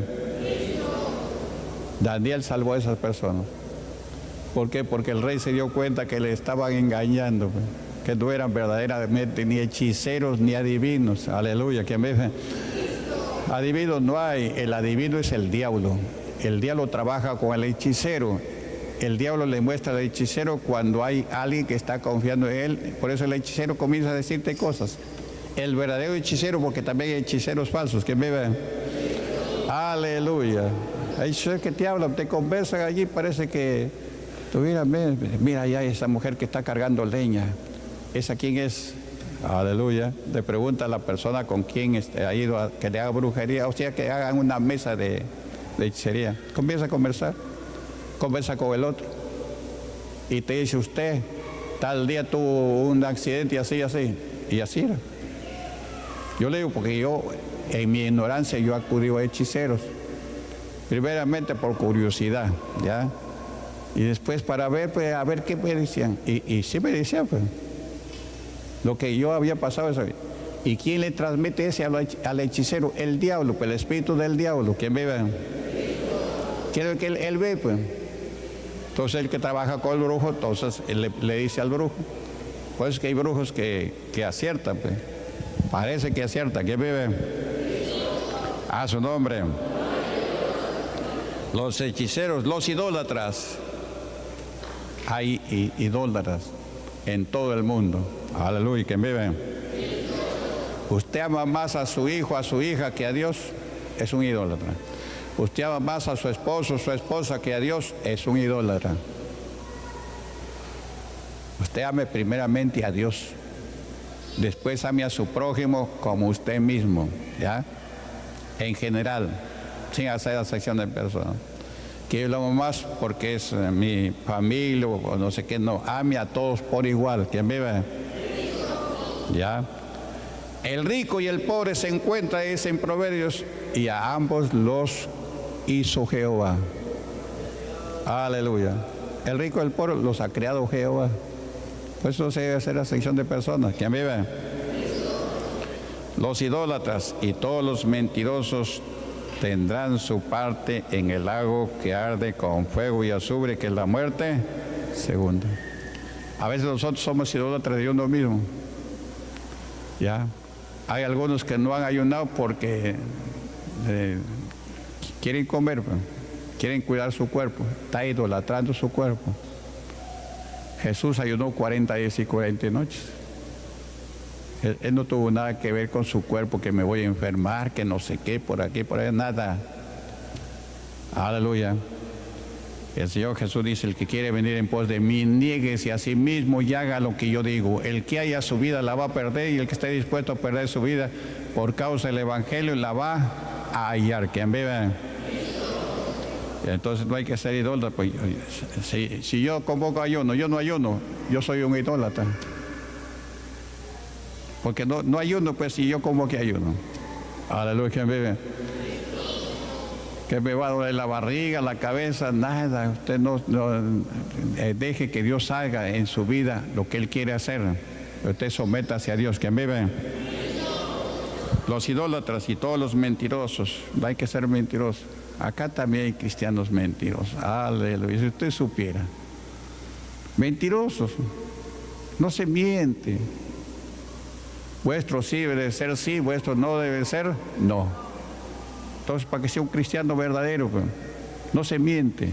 Daniel salvó a esas personas. ¿Por qué? Porque el rey se dio cuenta que le estaban engañando, que no eran verdaderamente ni hechiceros ni adivinos. Aleluya, ¿quién vive? Adivinos no hay, el adivino es el diablo. El diablo trabaja con el hechicero. El diablo le muestra al hechicero cuando hay alguien que está confiando en él. Por eso el hechicero comienza a decirte cosas. El verdadero hechicero, porque también hay hechiceros falsos. ¿Quién vive? Aleluya. Hay hechiceros que te hablan, te conversan allí, parece que mira ya esa mujer que está cargando leña. ¿Esa quién es? Aleluya. Le pregunta a la persona con quien ha ido a que le haga brujería, o sea, que hagan una mesa de hechicería. Comienza a conversar, conversa con el otro y te dice: usted tal día tuvo un accidente y así, y así era. Yo le digo, porque yo en mi ignorancia yo acudí a hechiceros, primeramente por curiosidad, ¿ya? Y después para ver, pues, a ver qué me decían. Y sí me decían, pues. Lo que yo había pasado eso. ¿Y quién le transmite ese al hechicero? El diablo, pues el espíritu del diablo. ¿Quién vive? Quiero que él ve, pues. Entonces el que trabaja con el brujo, entonces él le dice al brujo. Pues que hay brujos que aciertan, pues. Parece que acierta. ¿Quién vive? A su nombre. Los hechiceros, los idólatras. Hay idólatras en todo el mundo. Aleluya. ¿Quién vive? Usted ama más a su hijo, a su hija que a Dios, es un idólatra. Usted ama más a su esposo, su esposa que a Dios, es un idólatra. Usted ame primeramente a Dios, después ame a su prójimo como usted mismo, ¿ya? En general, sin hacer acepción de personas. Que yo lo amo más porque es mi familia o no sé qué, no, ame a todos por igual. ¿Quién vive? ¿Ya? El rico y el pobre se encuentran, es en Proverbios, y a ambos los hizo Jehová. Aleluya. El rico y el pobre los ha creado Jehová. Por eso se debe hacer la sección de personas. ¿Quién vive? Los idólatras y todos los mentirosos tendrán su parte en el lago que arde con fuego y azufre, que es la muerte segunda. A veces nosotros somos idólatras de uno mismo. ¿Ya? Hay algunos que no han ayunado porque quieren comer, quieren cuidar su cuerpo, está idolatrando su cuerpo. Jesús ayunó 40 días y 40 noches. Él no tuvo nada que ver con su cuerpo, que me voy a enfermar, que no sé qué, por aquí, por allá, nada. Aleluya. El Señor Jesús dice, el que quiere venir en pos de mí, niéguese a sí mismo y haga lo que yo digo. El que haya su vida la va a perder, y el que esté dispuesto a perder su vida por causa del Evangelio la va a hallar. ¿Quién vive? Entonces no hay que ser idólatra. Pues, si yo convoco ayuno, yo no ayuno, yo soy un idólatra. Porque no ayuno, pues si yo convoque ayuno. Aleluya. ¿Quién vive? Que me va a doler la barriga, la cabeza, nada. Usted no deje que Dios haga en su vida lo que Él quiere hacer. Usted sométase a Dios. ¿Quién vive? Los idólatras y todos los mentirosos. No hay que ser mentirosos. Acá también hay cristianos mentirosos. Aleluya. Si usted supiera. Mentirosos. No se miente. Vuestro sí debe ser sí, vuestro no debe ser no. Entonces, para que sea un cristiano verdadero, pues, no se miente.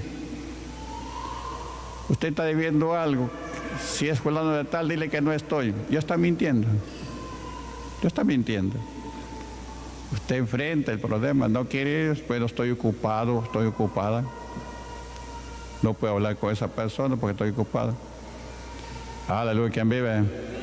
Usted está debiendo algo. Si es fulano de tal, dile que no estoy. Ya está mintiendo. Ya está mintiendo. Usted enfrenta el problema. No quiere, pues no estoy ocupado, estoy ocupada. No puedo hablar con esa persona porque estoy ocupada. Aleluya. ¿Quién vive?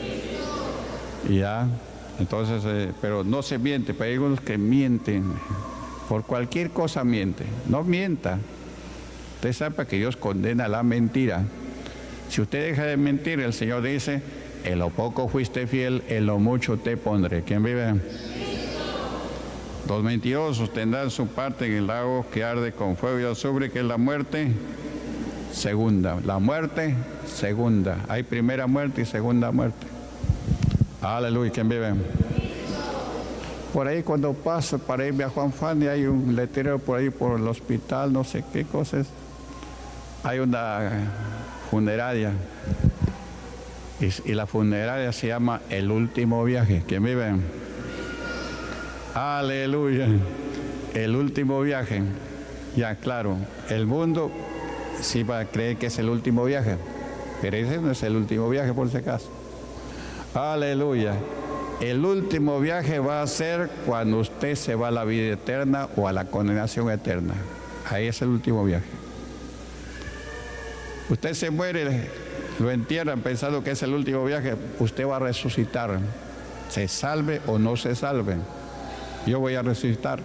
Ya. Entonces, pero no se miente. Pero hay algunos que mienten. Por cualquier cosa miente. No mienta. Usted sabe que Dios condena la mentira. Si usted deja de mentir, el Señor dice, en lo poco fuiste fiel, en lo mucho te pondré. ¿Quién vive? Los mentirosos tendrán su parte en el lago que arde con fuego y azufre, que es la muerte segunda. La muerte segunda. Hay primera muerte y segunda muerte. Aleluya. ¿Quién vive? Por ahí cuando paso para irme a Juan Fani hay un letrero por ahí por el hospital, no sé qué cosas. Hay una funeraria y la funeraria se llama El Último Viaje. ¿Quién vive? Aleluya. El último viaje. Ya, claro, el mundo sí va a creer que es el último viaje, pero ese no es el último viaje por si acaso. Aleluya. El último viaje va a ser cuando usted se va a la vida eterna o a la condenación eterna. Ahí es el último viaje. Usted se muere, lo entierran pensando que es el último viaje. Usted va a resucitar. Se salve o no se salve. Yo voy a resucitar.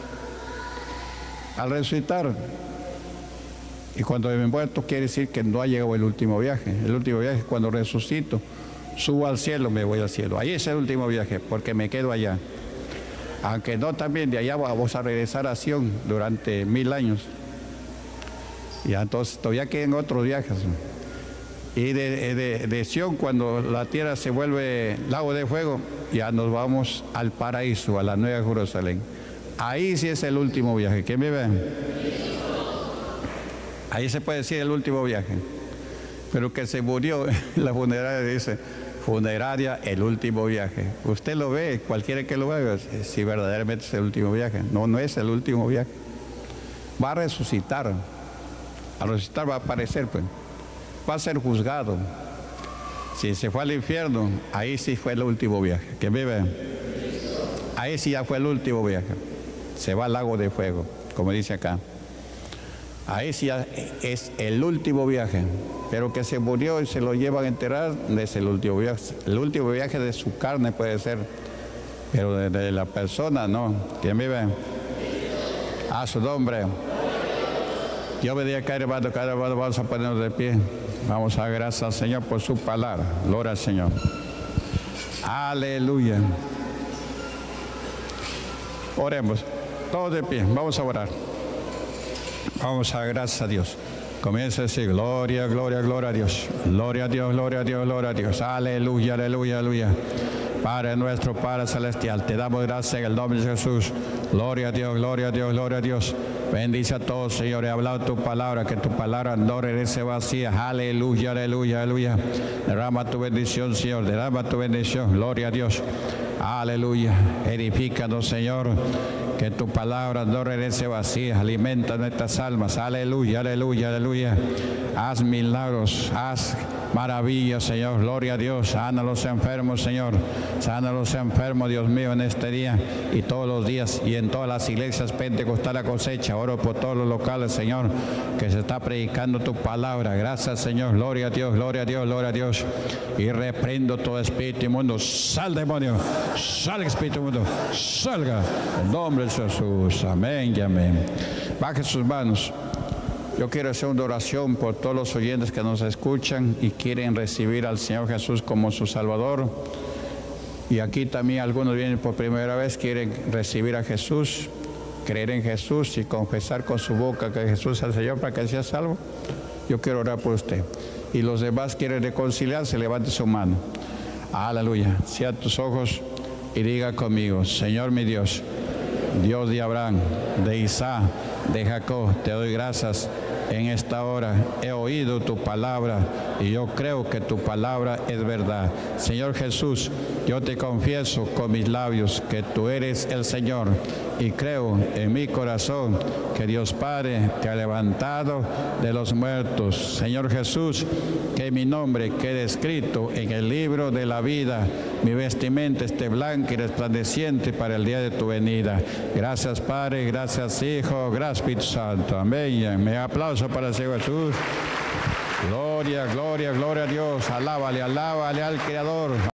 Al resucitar, y cuando me muerto quiere decir que no ha llegado el último viaje. El último viaje es cuando resucito. Subo al cielo, me voy al cielo. Ahí es el último viaje, porque me quedo allá. Aunque no, también de allá vamos a regresar a Sion durante 1000 años. Y entonces todavía quedan otros viajes. Y de Sion, cuando la tierra se vuelve lago de fuego, ya nos vamos al paraíso, a la Nueva Jerusalén. Ahí sí es el último viaje. ¿Quién vive? Ahí se puede decir el último viaje. Pero que se murió, la funeraria dice, funeraria, el último viaje. Usted lo ve, cualquiera que lo vea, si verdaderamente es el último viaje. No, no es el último viaje. Va a resucitar. Al resucitar va a aparecer, pues. Va a ser juzgado. Si se fue al infierno, ahí sí fue el último viaje. ¿Quién vive? Ahí sí ya fue el último viaje. Se va al lago de fuego, como dice acá. Ahí sí ya es el último viaje. Pero que se murió y se lo llevan a enterrar, no es el último viaje. El último viaje de su carne puede ser, pero de la persona no. ¿Quién vive? A su nombre. Yo bendiga cada hermano, vamos a ponernos de pie. Vamos a dar gracias al Señor por su palabra. Gloria al Señor. Aleluya. Oremos. Todos de pie. Vamos a orar. Vamos a dar gracias a Dios. Comienza a decir gloria, gloria, gloria a Dios. Gloria a Dios, gloria a Dios, gloria a Dios. Aleluya, aleluya, aleluya. Padre nuestro, Padre celestial, te damos gracias en el nombre de Jesús. Gloria a Dios, gloria a Dios, gloria a Dios. Bendice a todos, Señor. He hablado tu palabra, que tu palabra no regrese vacía. Aleluya, aleluya, aleluya. Derrama tu bendición, Señor. Derrama tu bendición. Gloria a Dios. Aleluya. Edifícanos, Señor. Que tu palabra no regrese vacía. Alimenta nuestras almas. Aleluya, aleluya, aleluya. Haz milagros. Haz maravillas, Señor. Gloria a Dios. Sana a los enfermos, Señor. Sana a los enfermos, Dios mío, en este día y todos los días y en todas las iglesias pentecostales cosecha. Oro por todos los locales, Señor, que se está predicando tu palabra. Gracias, Señor. Gloria a Dios, gloria a Dios, gloria a Dios. Y reprendo todo espíritu inmundo. Sal, demonio. Salga, espíritu inmundo. Salga. En nombre de Jesús. Amén y amén. Baje sus manos. Yo quiero hacer una oración por todos los oyentes que nos escuchan y quieren recibir al Señor Jesús como su Salvador. Y aquí también algunos vienen por primera vez, quieren recibir a Jesús, creer en Jesús y confesar con su boca que Jesús es el Señor para que sea salvo. Yo quiero orar por usted. Y los demás quieren reconciliarse, levante su mano. Aleluya. Cierra tus ojos y diga conmigo: Señor mi Dios, Dios de Abraham, de Isaac, de Jacob, te doy gracias en esta hora. He oído tu palabra y yo creo que tu palabra es verdad. Señor Jesús, yo te confieso con mis labios que tú eres el Señor y creo en mi corazón que Dios Padre te ha levantado de los muertos. Señor Jesús, que mi nombre quede escrito en el libro de la vida, mi vestimenta esté blanca y resplandeciente para el día de tu venida. Gracias Padre, gracias Hijo, gracias Espíritu Santo. Amén. Me aplauso para el Señor Jesús. Gloria, gloria, gloria a Dios. Alábale, alábale al Creador.